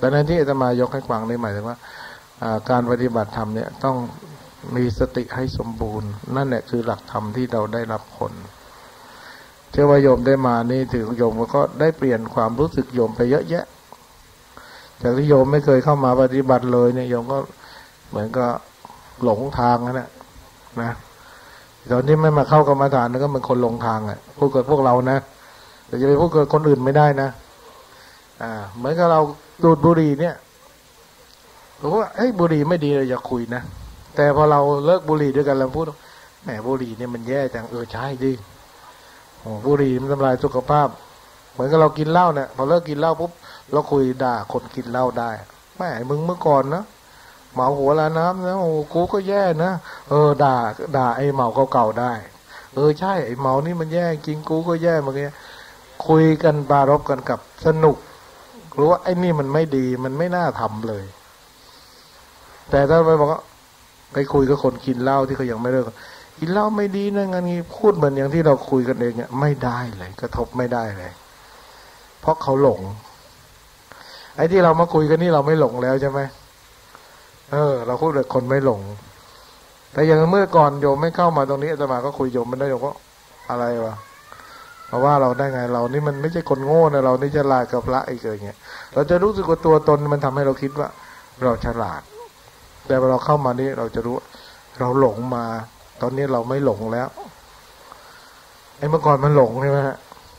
แต่ในที่อาตมายกให้ฟังนี่หมายถึงว่าการปฏิบัติธรรมเนี่ยต้องมีสติให้สมบูรณ์นั่นแหละคือหลักธรรมที่เราได้รับผลเชื่อว่าโยมได้มานี่ถึงโยมก็ได้เปลี่ยนความรู้สึกโยมไปเยอะแยะจากที่โยมไม่เคยเข้ามาปฏิบัติเลยเนี่ยโยมก็เหมือนก็หลงทางนั่นแหละนะตอนนี้ไม่มาเข้ากรรมฐานก็เป็นคนหลงทางอ่ะพูดกับพวกเรานะแต่จะไปพูดกับคนอื่นไม่ได้นะอ่าเหมือนกับเราดูดบุหรี่เนี่ยรู้ว่าเฮ้ยบุหรี่ไม่ดีเราอย่าคุยนะแต่พอเราเลิกบุหรี่ด้วยกันเราพูดแหมบุหรี่เนี่ยมันแย่จังเออใช่ดิโอ้บุหรี่มันทำลายสุขภาพเหมือนกับเรากินเหล้าเนี่ยพอเลิกกินเหล้าปุ๊บเราคุยด่าคนกินเหล้าได้แหมมึงเมื่อก่อนนะเมาหัวละน้ำนะโอ้กูก็แย่นะเออด่าด่าไอ้เมาเก่าๆได้เออใช่ไอ้เมานี่มันแย่จริงกูก็แย่เมื่อกี้คุยกันปรารภกันกับสนุกรู้ว่าไอ้นี่มันไม่ดีมันไม่น่าทำเลยแต่ถ้าไปบอกว่าไปคุยกับคนกินเหล้าที่เขายังไม่เลิกกินเหล้าไม่ดีนะงานนี้พูดเหมือนอย่างที่เราคุยกันเองเนี่ยไม่ได้เลยกระทบไม่ได้เลยเพราะเขาหลงไอ้ที่เรามาคุยกันนี่เราไม่หลงแล้วใช่ไหมเออเราพูดแบบคนไม่หลงแต่อย่างเมื่อก่อนโยมไม่เข้ามาตรงนี้อาตมาก็คุยโยมไม่ได้โยมก็อะไรวะเพราะว่าเราได้ไงเรานี่มันไม่ใช่คนโง่นะเรานี่ฉลาดกับพระอีกอย่างเงี้ยเราจะรู้สึกว่าตัวตนมันทำให้เราคิดว่าเราฉลาดแต่พอเราเข้ามานี่เราจะรู้เราหลงมาตอนนี้เราไม่หลงแล้วไอ้เมื่อก่อนมันหลงใช่ไหมฮะ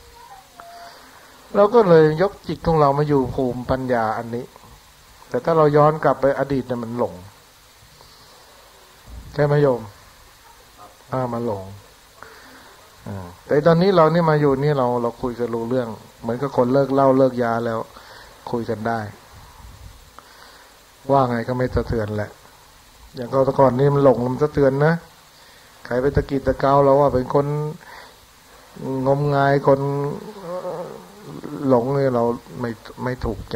เราก็เลยยกจิตของเรามาอยู่ภูมิปัญญาอันนี้แต่ถ้าเราย้อนกลับไปอดีตเนี่ยมันหลงใช่ไหมโยมอ่ามันหลงอ่าแต่ตอนนี้เรานี่มาอยู่นี่เราเราคุยกันรู้เรื่องเหมือนกับคนเลิกเหล้าเลิกยาแล้วคุยกันได้ว่าไงก็ไม่สะเทือนแหละอย่างก่อนก่อนนี่มันหลงมันสะเทือนนะใครไปตะกิดตะเกาเราว่าเป็นคนงมงายคนหลงเนี่ยเราไม่ไม่ถูกใจ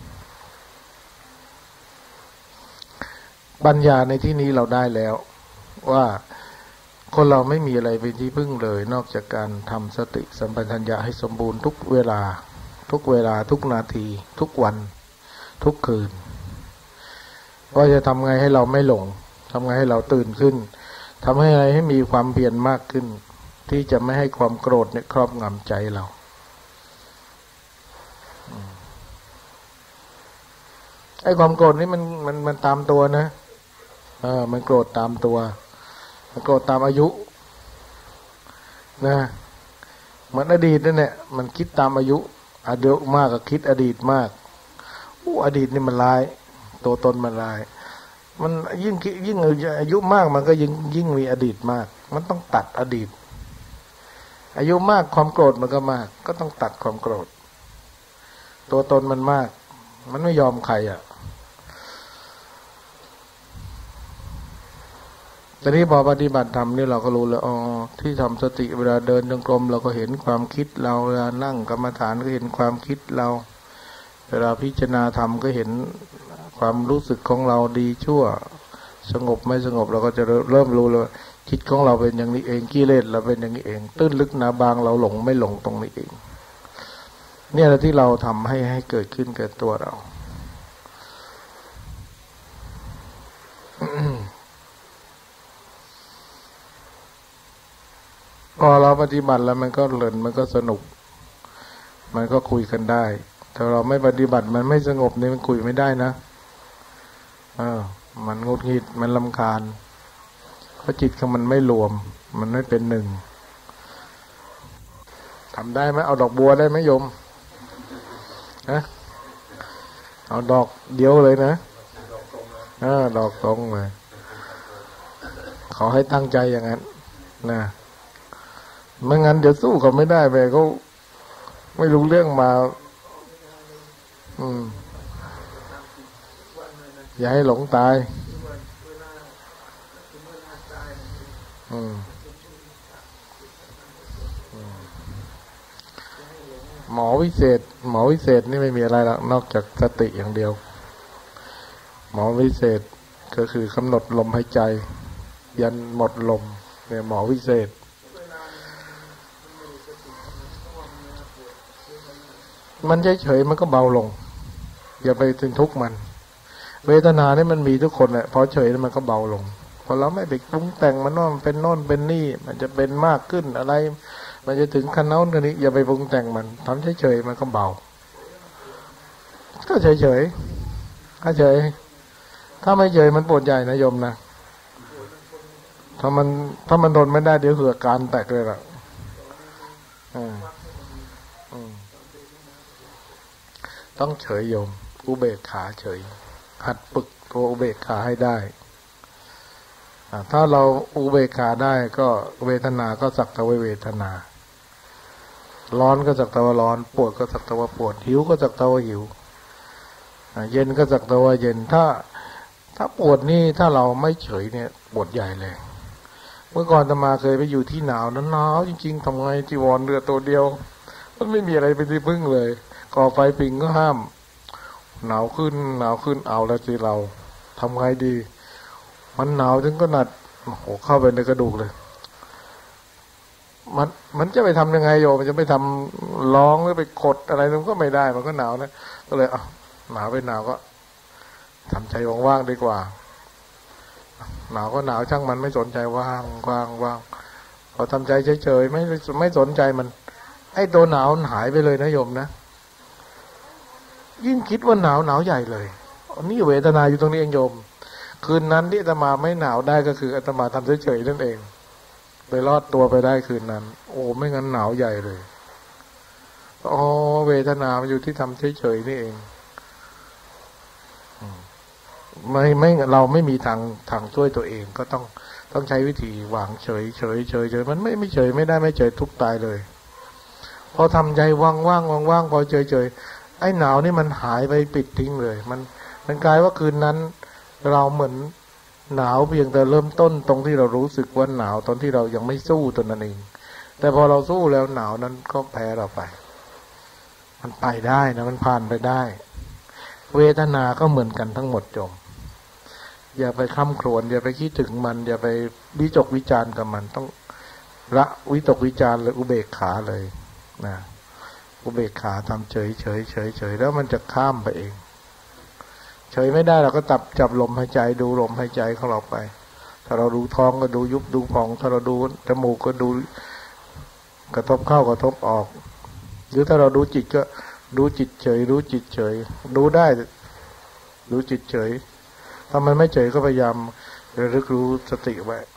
ปัญญาในที่นี้เราได้แล้วว่าคนเราไม่มีอะไรเป็นที่พึ่งเลยนอกจากการทำสติสัมปชัญญะให้สมบูรณ์ทุกเวลาทุกเวลาทุกนาทีทุกวันทุกคืนว่าจะทำไงให้เราไม่หลงทำไงให้เราตื่นขึ้นทำให้อะไรให้มีความเพียรมากขึ้นที่จะไม่ให้ความโกรธเนี่ยครอบงำใจเราไอ้ความโกรธนี่มันมันมันตามตัวนะเออมันโกรธตามตัวมันโกรธตามอายุนะเหมือนอดีตนั่นแหละมันคิดตามอายุอายุมากก็คิดอดีตมากอู้อดีตนี่มันร้ายตัวตนมันร้ายมันยิ่งยิ่งอายุมากมันก็ยิ่งยิ่งมีอดีตมากมันต้องตัดอดีตอายุมากความโกรธมันก็มากก็ต้องตัดความโกรธตัวตนมันมากมันไม่ยอมใครอ่ะแต่นี้พอปฏิบัติธรรมนี่เราก็รู้แล้วอ๋อที่ทำสติเวลาเดินจงกรมเราก็เห็นความคิดเราเวลานั่งกรรมฐานก็เห็นความคิดเราเวลาพิจารณาธรรมก็เห็นความรู้สึกของเราดีชั่วสงบไม่สงบเราก็จะเริ่มรู้เลยจิตของเราเป็นอย่างนี้เองกิเลสเราเป็นอย่างนี้เองตื้นลึกหนาบางเราหลงไม่หลงตรงนี้เองเนี่ยแหละที่เราทำให้ให้เกิดขึ้นกับตัวเรา พอเราปฏิบัติแล้วมันก็เลินมันก็สนุกมันก็คุยกันได้ถ้าเราไม่ปฏิบัติมันไม่สงบนี่มันคุยไม่ได้นะเออมันงุดหงิดมันรำคาญเพราะจิตของมันไม่รวมมันไม่เป็นหนึ่งทำได้ไหมเอาดอกบัวได้ไหมโยมฮะเอาดอกเดียวเลยนะเออดอกตรงเลยขอให้ตั้งใจอย่างนั้นนะไม่งั้นเดี๋ยวสู้เขาไม่ได้ไปเขาไม่รู้เรื่องมาอืมอย่าให้หลงตายอืมหมอวิเศษหมอวิเศษนี่ไม่มีอะไรหรอกนอกจากสติอย่างเดียวหมอวิเศษก็คือกำหนดลมหายใจยันหมดลมเนี่ยหมอวิเศษมันเฉยๆมันก็เบาลงอย่าไปถึงทุกข์มันเวทนาเนี่ยมันมีทุกคนแหละพอเฉยมันก็เบาลงพอเราไม่ไปปรุงแต่งมันว่ามันเป็นโน่นเป็นนี่มันจะเป็นมากขึ้นอะไรมันจะถึงขั้นโน้นขั้นนี้อย่าไปปรุงแต่งมันทำเฉยๆมันก็เบาก็เฉยๆถ้าเฉยถ้าไม่เฉยมันปวดใหญ่นะโยมนะถ้ามันถ้ามันทนไม่ได้เดี๋ยวเหือกการแตกเลยล่ะต้องเฉยโยมอุเบกขาเฉยหัดฝึกตัวอุเบกขาให้ได้ถ้าเราอุเบกขาได้ก็เวทนาก็สักแต่ว่าเวทนาร้อนก็สักแต่ว่าร้อนปวดก็สักแต่ว่าปวดหิวก็สักแต่ว่าหิวเย็นก็สักแต่ว่าเย็นถ้าถ้าปวดนี่ถ้าเราไม่เฉยเนี่ยปวดใหญ่เลยเมื่อก่อนอาตมาเคยไปอยู่ที่หนาวนั้นหนาวจริงๆทำไงจีวรเรือตัวเดียวมันไม่มีอะไรเป็นที่พึ่งเลยก่อไฟปิงก็ห้ามหนาวขึ้นหนาวขึ้นเอาแล้วสิเราทำไงดีมันหนาวถึงขนาดโอ้โหเข้าไปในกระดูกเลยมันมันจะไปทำยังไงโยมันจะไปทำร้องหรือไปกดอะไรมันก็ไม่ได้มันก็หนาวนะก็เลยอ่ะหนาวไปหนาวก็ทำใจว่างๆดีกว่าหนาวก็หนาวช่างมันไม่สนใจว่างว่างว่างพอทำใจเฉยๆไม่ไม่สนใจมันไอ้ตัวหนาวหายไปเลยนะโยมนะยิ่งคิดว่าหนาวหนาวใหญ่เลยนี่เวทนาอยู่ตรงนี้เองโยมคืนนั้นที่อาตมาไม่หนาวได้ก็คืออาตมาทำเฉยๆนั่นเองไปรอดตัวไปได้คืนนั้นโอ้ไม่งั้นหนาวใหญ่เลยอ๋อเวทนามันอยู่ที่ทำเฉยๆนี่เองไม่ไม่เราไม่มีทางทางช่วยตัวเองก็ต้องต้องใช้วิธีวางเฉยเฉยเฉยเฉยมันไม่ไม่เฉยไม่ได้ไม่เฉยทุกตายเลยพอทำใจว่างว่างว่างว่างพอเฉยเฉยไอ้หนาวนี่มันหายไปปิดทิ้งเลยมันมันกลายว่าคืนนั้นเราเหมือนหนาวเพียงแต่เริ่มต้นตรงที่เรารู้สึกว่าหนาวตอนที่เรายังไม่สู้ตนนั้นเองแต่พอเราสู้แล้วหนาวนั้นก็แพ้เราไปมันไปได้นะมันผ่านไปได้เวทนาก็เหมือนกันทั้งหมดโยมอย่าไปคร่ำครวญอย่าไปคิดถึงมันอย่าไปวิจกวิจารณ์กับมันต้องละวิตกวิจารณ์เลยอุเบกขาเลยนะอุเบกขาทำเฉยเฉยเฉยเฉยแล้วมันจะข้ามไปเองเฉยไม่ได้เราก็จับจับลมหายใจดูลมหายใจของเราไปถ้าเราดูท้องก็ดูยุบดูพองถ้าเราดูจมูกก็ดูกระทบเข้ากระทบออกหรือถ้าเราดูจิตก็ดูจิตเฉยรู้จิตเฉยดูได้ดูจิตเฉยถ้ามันไม่เฉยก็พยายามระลึกรู้สติไว้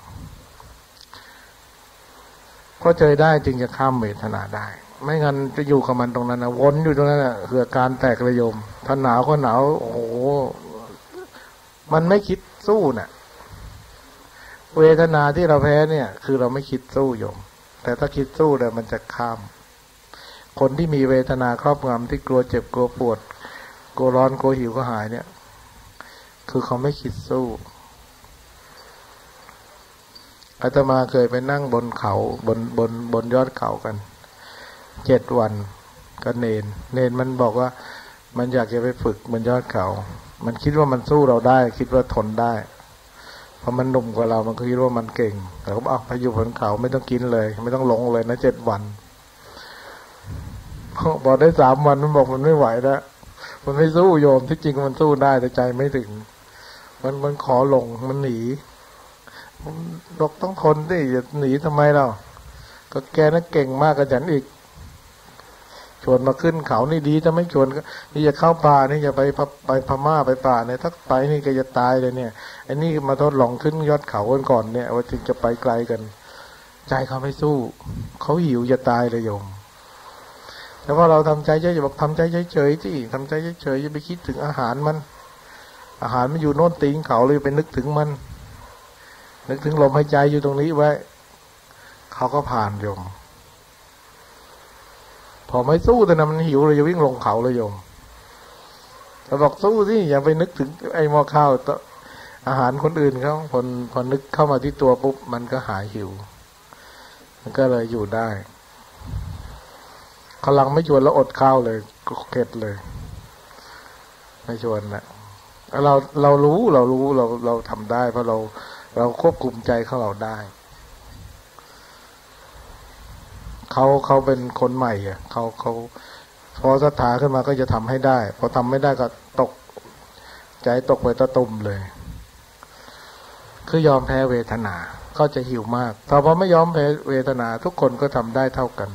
พอเฉยได้จึงจะข้ามเวทนาได้ไม่งั้นจะอยู่กับมันตรงนั้นนะวนอยู่ตรงนั้นนะเกิดการแตกระยมถ้าหนาวก็หนาวโอ้โหมันไม่คิดสู้น่ะเวทนาที่เราแพ้เนี่ยคือเราไม่คิดสู้โยมแต่ถ้าคิดสู้เนี่ยมันจะข้ามคนที่มีเวทนาครอบงำที่กลัวเจ็บกลัวปวดกลัวร้อนกลัวหิวก็หายเนี่ยคือเขาไม่คิดสู้อาตมาเคยไปนั่งบนเขาบนบนบนยอดเขากันเจ็ดวันก็เนนเนนมันบอกว่ามันอยากจะไปฝึกบนยอดเขามันคิดว่ามันสู้เราได้คิดว่าทนได้เพราะมันหนุ่มกว่าเรามันก็คิดว่ามันเก่งแต่ก็เอาไปอยู่บนเขาไม่ต้องกินเลยไม่ต้องลงเลยนะเจ็ดวันพอได้สามวันมันบอกมันไม่ไหวแล้วมันไม่สู้โยมที่จริงมันสู้ได้แต่ใจไม่ถึงมันมันขอลงมันหนีดอกต้องทนดิอย่าหนีทำไมเราก็แกน่ะเก่งมากกว่าฉันอีกชวนมาขึ้นเขานี่ดีถ้าไม่ชวนก็นี่จะเข้าป่านี่จะไปไปพม่าไปป่าเนี่ยถ้าไปนี่ก็จะตายเลยเนี่ยไอ้นี่มาทดลองขึ้นยอดเขากันก่อนเนี่ยว่าจึงจะไปไกลกันใจเขาไม่สู้เขาหิวจะตายเลยโยมแต่ว่าเราทำใจเฉยๆบอกทำใจเฉยๆสิทำใจเฉยๆอย่าไปคิดถึงอาหารมันอาหารมันอยู่โน่นตีนเขาเลยไปนึกถึงมันนึกถึงลมหายใจอยู่ตรงนี้ไว้เขาก็ผ่านโยมพอไม่สู้แต่นั้นมันหิวเลยจะวิ่งลงเขาเลยโยมเราบอกสู้สิอย่าไปนึกถึงไอ้หม้อข้าวอาหารคนอื่นเขาพอพอนึกเข้ามาที่ตัวปุ๊บมันก็หายหิวมันก็เลยอยู่ได้กำลังไม่ชวนแล้วอดข้าวเลยเข็ดเลยไม่ชวนนะเราเรารู้เรารู้เราเราทำได้เพราะเราเราควบคุมใจของเราได้เขาเขาเป็นคนใหม่อ่ะเขาเขาพอศรัทธาขึ้นมาก็จะทำให้ได้พอทำไม่ได้ก็ตกใจตกไปตะตุ่มเลยคือยอมแพ้เวทนาก็จะหิวมากแต่พอไม่ยอมแพ้เวทนาทุกคนก็ทำได้เท่ากัน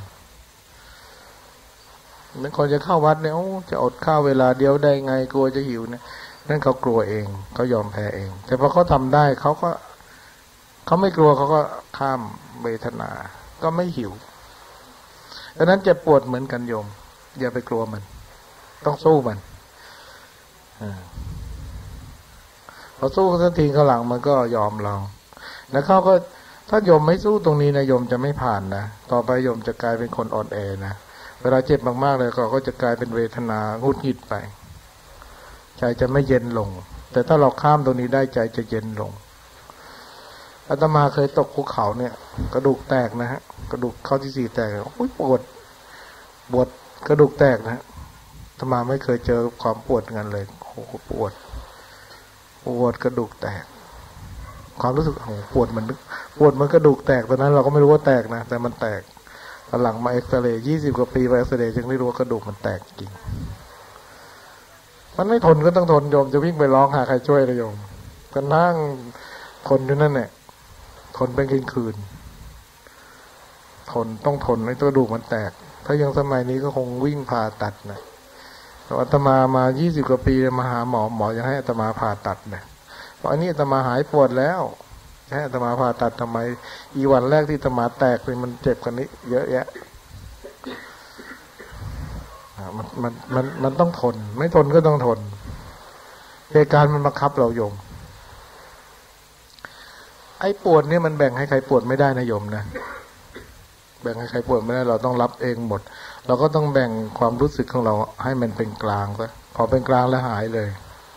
บางคนจะเข้าวัดเนี่ยโอ้จะอดข้าวเวลาเดียวได้ไงกลัวจะหิวเนี่ยนั่นเขากลัวเองเขายอมแพ้เองแต่พอเขาทำได้เขาก็เขาไม่กลัวเขาก็ข้ามเวทนาก็ไม่หิวดังนั้นเจ็บปวดเหมือนกันโยมอย่าไปกลัวมันต้องสู้มันพอสู้สักทีข้างหลังมันก็ยอมเราแล้วเขาก็ถ้าโยมไม่สู้ตรงนี้นะโยมจะไม่ผ่านนะต่อไปโยมจะกลายเป็นคนอ่อนแอนะเวลาเจ็บมากๆเลยก็จะกลายเป็นเวทนาหงุดหงิดไปใจจะไม่เย็นลงแต่ถ้าเราข้ามตรงนี้ได้ใจจะเย็นลงอาตมาเคยตกภูเขาเนี่ยกระดูกแตกนะฮะกระดูกเข้าที่สี่แตกโอ้ยปวดปวดกระดูกแตกนะอาตมาไม่เคยเจอความปวดงั้นเลยโอ้โหปวดปวดกระดูกแตกความรู้สึกโอ้ปวดมันปวดมันกระดูกแตกตอนนั้นเราก็ไม่รู้ว่าแตกนะแต่มันแตกหลังมาเอ็กซเรย์ยี่สิบกว่าปีไปเอ็กซเรย์จึงได้รู้ว่ากระดูกมันแตกจริงมันไม่ทนก็ต้องทนโยมจะวิ่งไปร้องหาใครช่วยเลยโยมก็นั่งทนอยู่นั่นแหละทนเป็นคืนคืนทนต้องทนให้กระดูกมันแตกถ้ายังสมัยนี้ก็คงวิ่งผ่าตัดนะอาตมามายี่สิบกว่าปีมาหาหมอหมอยังให้อาตมาผ่าตัดนะเพราะอันนี้อาตมาหายปวดแล้วให้อาตมาผ่าตัดทำไมอีวันแรกที่อาตมาแตกเลยมันเจ็บกันนี้เยอะแยะมันมันมันมันต้องทนไม่ทนก็ต้องทนเหตุการณ์มันบังคับเราโยมไอ้ปวดเนี่ยมันแบ่งให้ใครปวดไม่ได้นะโยมนะแบ่งให้ใครปวดไม่ได้เราต้องรับเองหมดเราก็ต้องแบ่งความรู้สึกของเราให้มันเป็นกลางซะพอเป็นกลางแล้วหายเลย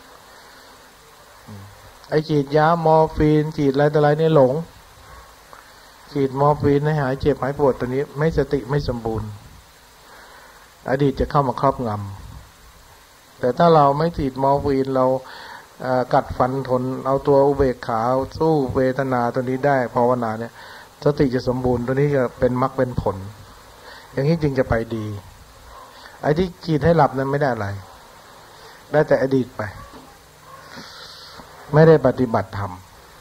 ไอ้ฉีดยามอร์ฟีนฉีดอะไรต่ออะไรเนี่ยหลงฉีดมอร์ฟีนให้หายเจ็บหายปวดตัวนี้ไม่สติไม่สมบูรณ์อดีตจะเข้ามาครอบงำแต่ถ้าเราไม่ฉีดมอร์ฟีนเรากัดฟันทนเอาตัวอุเบกขาสู้เวทนาตัวนี้ได้ภาวนาเนี่ยสติจะสมบูรณ์ตัวนี้จะเป็นมรรคเป็นผลอย่างนี้จึงจะไปดีไอ้ที่ฉีดให้หลับนั้นไม่ได้อะไรได้แต่อดีตไปไม่ได้ปฏิบัติธรรม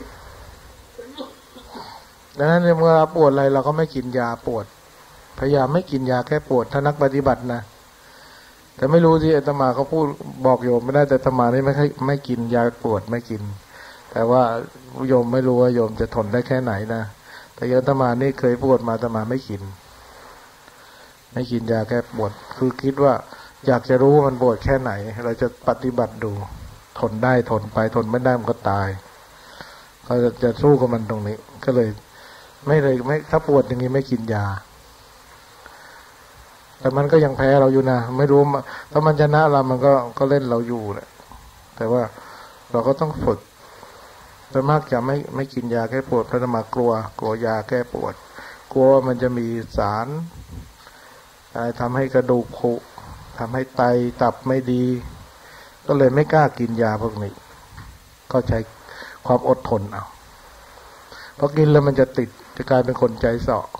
ดังนั้นเมื่อปวดอะไรเราก็ไม่กินยาปวดพยายามไม่กินยาแก้ปวดถ้านักปฏิบัตินะแต่ไม่รู้ที่อาตมาเขาพูดบอกโยมไม่ได้แต่อาตมานี่ไม่ไม่กินยาปวดไม่กินแต่ว่าโยมไม่รู้ว่าโยมจะทนได้แค่ไหนนะแต่อาตมานี่เคยปวดมาอาตมาไม่กินไม่กินยาแก้ปวดคือคิดว่าอยากจะรู้ว่ามันปวดแค่ไหนเราจะปฏิบัติดูทนได้ทนไปทนไม่ได้มันก็ตายก็จะจะสู้กับมันตรงนี้ก็เลยไม่เลยไม่ถ้าปวดอย่างนี้ไม่กินยาแต่มันก็ยังแพ้เราอยู่นะไม่รู้ถ้ามันชนะเรามันก็ก็เล่นเราอยู่แหละแต่ว่าเราก็ต้องฝึกแต่มากจะไม่ไม่กินยาแก้ปวดเพราะมากลัวกลัวยาแก้ปวดกลัวมันจะมีสารอะไรทำให้กระดูกผุทำให้ไตตับไม่ดีก็เลยไม่กล้ากินยาพวกนี้ก็ใช้ความอดทนเอาพอกินแล้วมันจะติดจะกลายเป็นคนใจเสาะ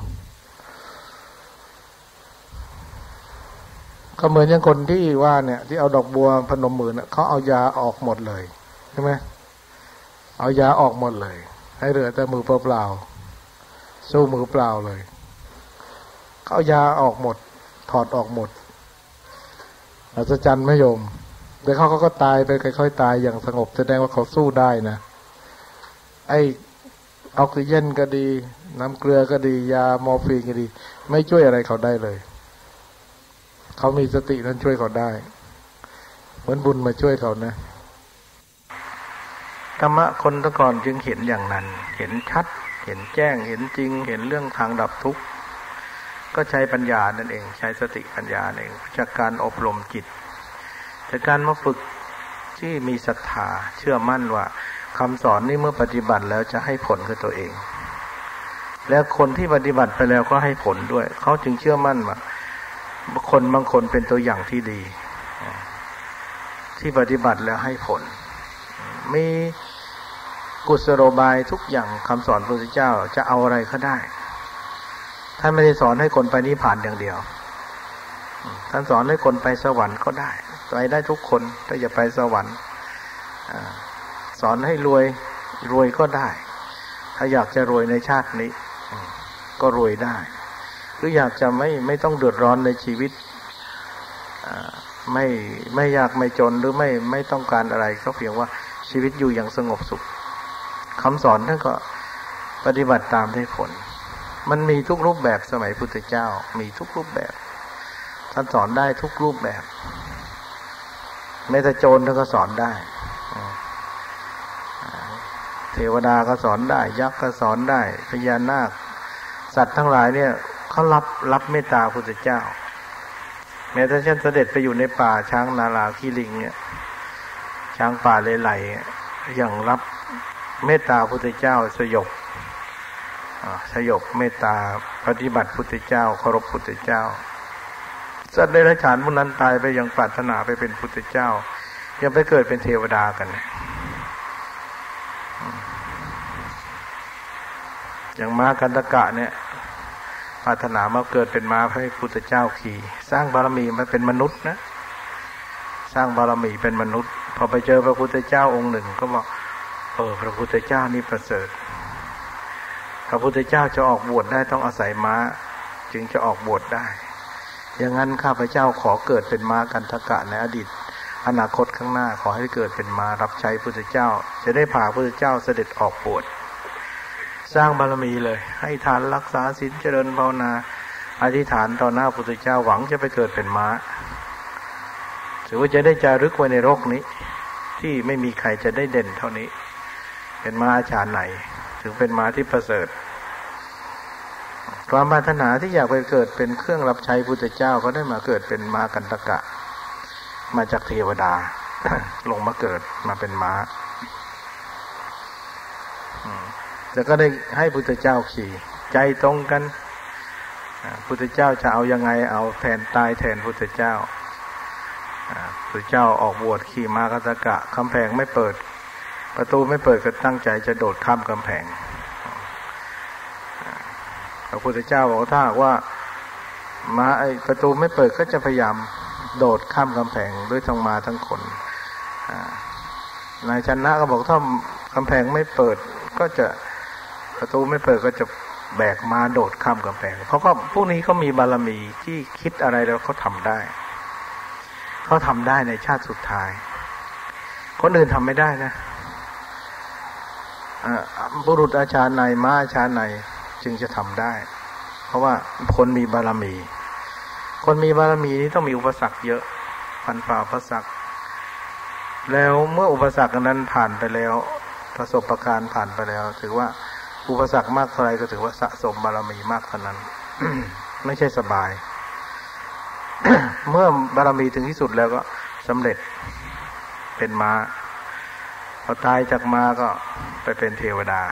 ก็เหมือนอย่างคนที่ว่าเนี่ยที่เอาดอกบัวพนมมือเนี่ยเขาเอายาออกหมดเลยใช่ไหมเอายาออกหมดเลยให้เหลือแต่มือเปล่าๆสู้มือเปล่าเลยเขาเอายาออกหมดถอดออกหมดอัศจรรย์ไม่โยมแต่เขาเขาก็ตายไปค่อยๆตายอย่างสงบแสดงว่าเขาสู้ได้นะไอ้ออกซิเจนก็ดีน้ำเกลือก็ดียามอร์ฟีนก็ดีไม่ช่วยอะไรเขาได้เลยเขามีสตินั้นช่วยเขาได้เหมือนบุญมาช่วยเขานะธรรมะคนตะก่อนจึงเห็นอย่างนั้นเห็นชัดเห็นแจ้งเห็นจริงเห็นเรื่องทางดับทุกข์ก็ใช้ปัญญานั่นเองใช้สติปัญญาเองจากการอบรมจิตจากการมาฝึกที่มีศรัทธาเชื่อมั่นว่าคำสอนนี้เมื่อปฏิบัติแล้วจะให้ผลกับตัวเองและคนที่ปฏิบัติไปแล้วก็ให้ผลด้วยเขาจึงเชื่อมั่นว่าคนบางคนเป็นตัวอย่างที่ดีที่ปฏิบัติแล้วให้ผลมีกุศโลบายทุกอย่างคำสอนพระพุทธเจ้าจะเอาอะไรก็ได้ท่านไม่ได้สอนให้คนไปนิพพานอย่างเดียวท่านสอนให้คนไปสวรรค์ก็ได้ไปได้ทุกคนถ้าจะไปสวรรค์สอนให้รวยรวยก็ได้ถ้าอยากจะรวยในชาตินี้ก็รวยได้หรืออยากจะไม่ไม่ต้องเดือดร้อนในชีวิตไม่ไม่ยากไม่จนหรือไม่ไม่ต้องการอะไรก็เพียงว่าชีวิตอยู่อย่างสงบสุขคำสอนท่านก็ปฏิบัติตามได้ผลมันมีทุกรูปแบบสมัยพุทธเจ้ามีทุกรูปแบบท่านสอนได้ทุกรูปแบบแม้แต่โจรท่านก็สอนได้เทวดาก็สอนได้ยักษ์ก็สอนได้พญานาคสัตว์ทั้งหลายเนี่ยเขารับรับเมตตาพุทธเจ้าแม้แต่ท่านเสด็จไปอยู่ในป่าช้างนาราคีลิงเนี่ยช้างป่าเลไลอย่างรับเมตตาพุทธเจ้าสยบสยบเมตตาปฏิบัติพุทธเจ้าเคารพพุทธเจ้าสัตว์เดรัจฉานพวกนั้นตายไปยังปรารถนาไปเป็นพุทธเจ้ายังไปเกิดเป็นเทวดากันอย่างม้ากันตกะเนี่ยปรารถนามาเกิดเป็นม้าให้พุทธเจ้าขี่สร้างบารมีมาเป็นมนุษย์นะสร้างบารมีเป็นมนุษย์พอไปเจอพระพุทธเจ้าองค์หนึ่งก็บอกเออพระพุทธเจ้านี่ประเสริฐพระพุทธเจ้าจะออกบวชได้ต้องอาศัยม้าจึงจะออกบวชได้อย่างนั้นข้าพเจ้าขอเกิดเป็นม้ากันตกะในอดีตอนาคตข้างหน้าขอให้เกิดเป็นม้ารับใช้พุทธเจ้าจะได้พาพุทธเจ้าเสด็จออกบวชสร้างบารมีเลยให้ทานรักษาศีลเจริญภาวนาอธิษฐานต่อหน้าพุทธเจ้าหวังจะไปเกิดเป็นม้าถือว่าจะได้จารึกไว้ในโลกนี้ที่ไม่มีใครจะได้เด่นเท่านี้เป็นม้าอาชาไหนถึงเป็นม้าที่ประเสริฐความปรารถนาที่อยากไปเกิดเป็นเครื่องรับใช้พุทธเจ้าก็ได้มาเกิดเป็นม้ากันตกะมาจากเทวดา ลงมาเกิดมาเป็นม้าแล้วก็ได้ให้พุทธเจ้าขี่ใจตรงกันพุทธเจ้าจะเอายังไงเอาแทนตายแทนพุทธเจ้าพุทธเจ้าออกบวชขี่ม้ากันตกะกำแพงไม่เปิดประตูไม่เปิดก็ตั้งใจจะโดดข้ามกำแพงพระพุทธเจ้าบอกถ้าว่าม้าไอประตูไม่เปิดก็จะพยายามโดดข้ามกำแพงด้วยทั้งม้าทั้งคนนายชนะก็บอกถ้ากำแพงไม่เปิดก็จะประตูไม่เปิดก็จะแบกม้าโดดข้ามกำแพงเพราะก็พวกนี้เขามีบารมีที่คิดอะไรแล้วเขาทำได้เขาทำได้ในชาติสุดท้ายคนอื่นทำไม่ได้นะบุรุษอาชาในม้าอาชาในจึงจะทำได้เพราะว่าคนมีบารมีคนมีบารมีนี้ต้องมีอุปสรรคเยอะพันฝ่าอุปสรรคแล้วเมื่ออุปสรรคนั้นผ่านไปแล้วประสบการณ์ผ่านไปแล้วถือว่าอุปสรรคมากเท่าไรก็ถือว่าสะสมบารมีมากเท่านั้น ไม่ใช่สบาย เมื่อบารมีถึงที่สุดแล้วก็สำเร็จเป็นม้าพอตายจากม้าก็ไปเป็นเทวดา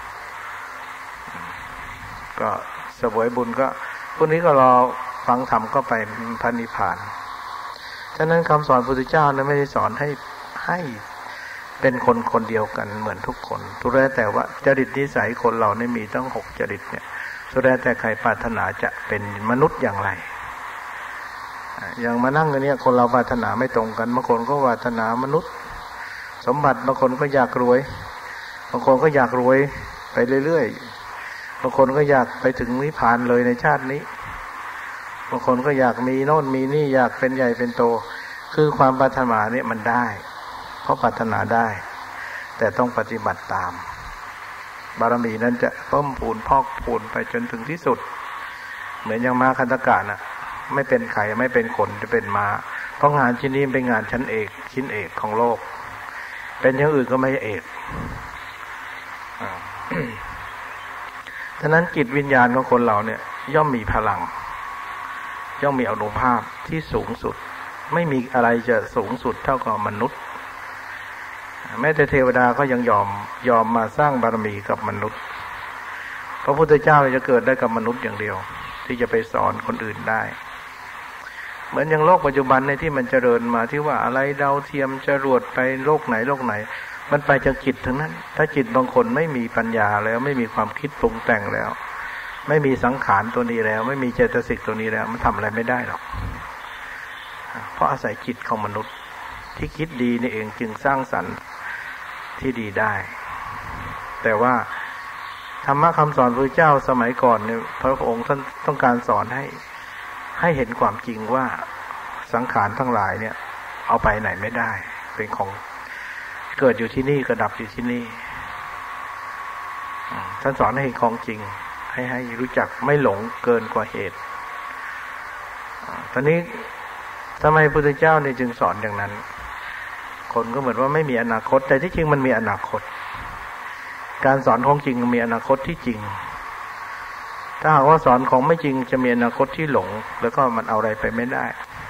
ก็เสวยบุญก็พวกนี้ก็รอฟังธรรมก็ไปพระนิพพานฉะนั้นคำสอนพุทธเจ้านั้นไม่ได้สอนให้ให้เป็นคนคนเดียวกันเหมือนทุกคนทุกแรกแต่ว่าจริตนิสัยคนเราเนี่ยมีตั้งหกจริตเนี่ยทุกแรกแต่ใครปรารถนาจะเป็นมนุษย์อย่างไรอย่างมานั่งกันเนี่ยคนเราปรารถนาไม่ตรงกันบางคนก็ปรารถนามนุษย์สมบัติบางคนก็อยากรวยบางคนก็อยากรวยไปเรื่อยๆบางคนก็อยากไปถึงนิพพานเลยในชาตินี้บางคนก็อยากมีโน่นมีนี่อยากเป็นใหญ่เป็นโตคือความปรารถนาเนี่ยมันได้เพราะปรารถนาได้แต่ต้องปฏิบัติตามบารมีนั้นจะเพิ่มพูนพอกพูนไปจนถึงที่สุดเหมือนอย่างม้าคันตกะน่ะไม่เป็นไข่ไม่เป็นขนจะเป็นม้าเพราะงานชิ้นนี้เป็นงานชั้นเอกชิ้นเอกของโลกเป็นอย่างอื่นก็ไม่เอกฉะนั้นจิตวิญญาณของคนเราเนี่ยย่อมมีพลังย่อมมีอานุภาพที่สูงสุดไม่มีอะไรจะสูงสุดเท่ากับมนุษย์แม้แต่เทวดาก็ยังยอมยอมมาสร้างบารมีกับมนุษย์พระพุทธเจ้าจะเกิดได้กับมนุษย์อย่างเดียวที่จะไปสอนคนอื่นได้เหมือนอย่างโลกปัจจุบันในที่มันเจริญมาที่ว่าอะไรดาวเทียมจรวดไปโลกไหนโลกไหนมันไปจากจิตทั้งนั้นถ้าจิตบางคนไม่มีปัญญาแล้วไม่มีความคิดปรุงแต่งแล้วไม่มีสังขารตัวนี้แล้วไม่มีเจตสิกตัวนี้แล้วมันทำอะไรไม่ได้หรอกเพราะอาศัยจิตของมนุษย์ที่คิดดีนี่เองจึงสร้างสรรค์ที่ดีได้แต่ว่าธรรมะคำสอนพระเจ้าสมัยก่อนเนี่ยพระองค์ท่านต้องการสอนให้ให้เห็นความจริงว่าสังขารทั้งหลายเนี่ยเอาไปไหนไม่ได้เป็นของเกิดอยู่ที่นี่ก็ดับอยู่ที่นี่ท่านสอนให้เห็นของจริงให้ให้รู้จักไม่หลงเกินกว่าเหตุตอนนี้ทำไมพระพุทธเจ้าเนี่ยจึงสอนอย่างนั้นคนก็เหมือนว่าไม่มีอนาคตแต่ที่จริงมันมีอนาคตการสอนของจริงมีอนาคตที่จริงถ้าหากว่าสอนของไม่จริงจะมีอนาคตที่หลงแล้วก็มันเอาอะไรไปไม่ได้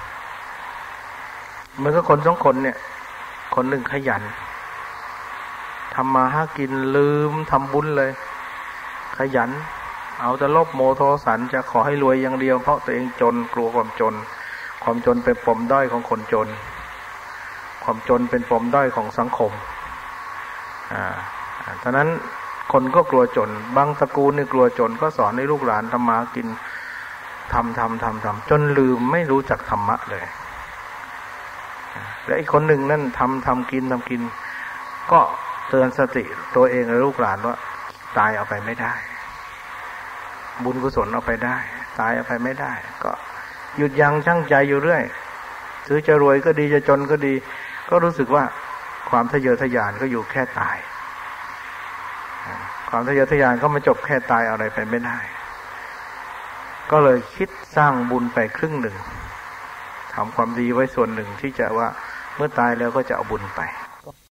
เหมือนกับคนสองคนเนี่ยคนหนึ่งขยันทำมาหากินลืมทำบุญเลยขยันเอาแต่ลบโมโทสันจะขอให้รวยอย่างเดียวเพราะตัวเองจนกลัวความจนความจนเป็นปมด้อยของคนจนความจนเป็นปมด้อยของสังคมอ่าฉะนั้นคนก็กลัวจนบางตระกูลนี่กลัวจนก็สอนให้ลูกหลานทำมากินทำทำทำทำจนลืมไม่รู้จักธรรมะเลยและอีกคนหนึ่งนั่นทำทำกินทำกินก็เตือนสติตัวเองและลูกหลานว่าตายเอาไปไม่ได้บุญกุศลเอาไปได้ตายเอาไปไม่ได้ก็หยุดยั้งชั่งใจอยู่เรื่อยถือจะรวยก็ดีจะจนก็ดีก็รู้สึกว่าความทะเยอทะยานก็อยู่แค่ตายความทะเยอทะยานก็มาจบแค่ตายอะไรไปไม่ได้ก็เลยคิดสร้างบุญไปครึ่งหนึ่งทำความดีไว้ส่วนหนึ่งที่จะว่าเมื่อตายแล้วก็จะเอาบุญไป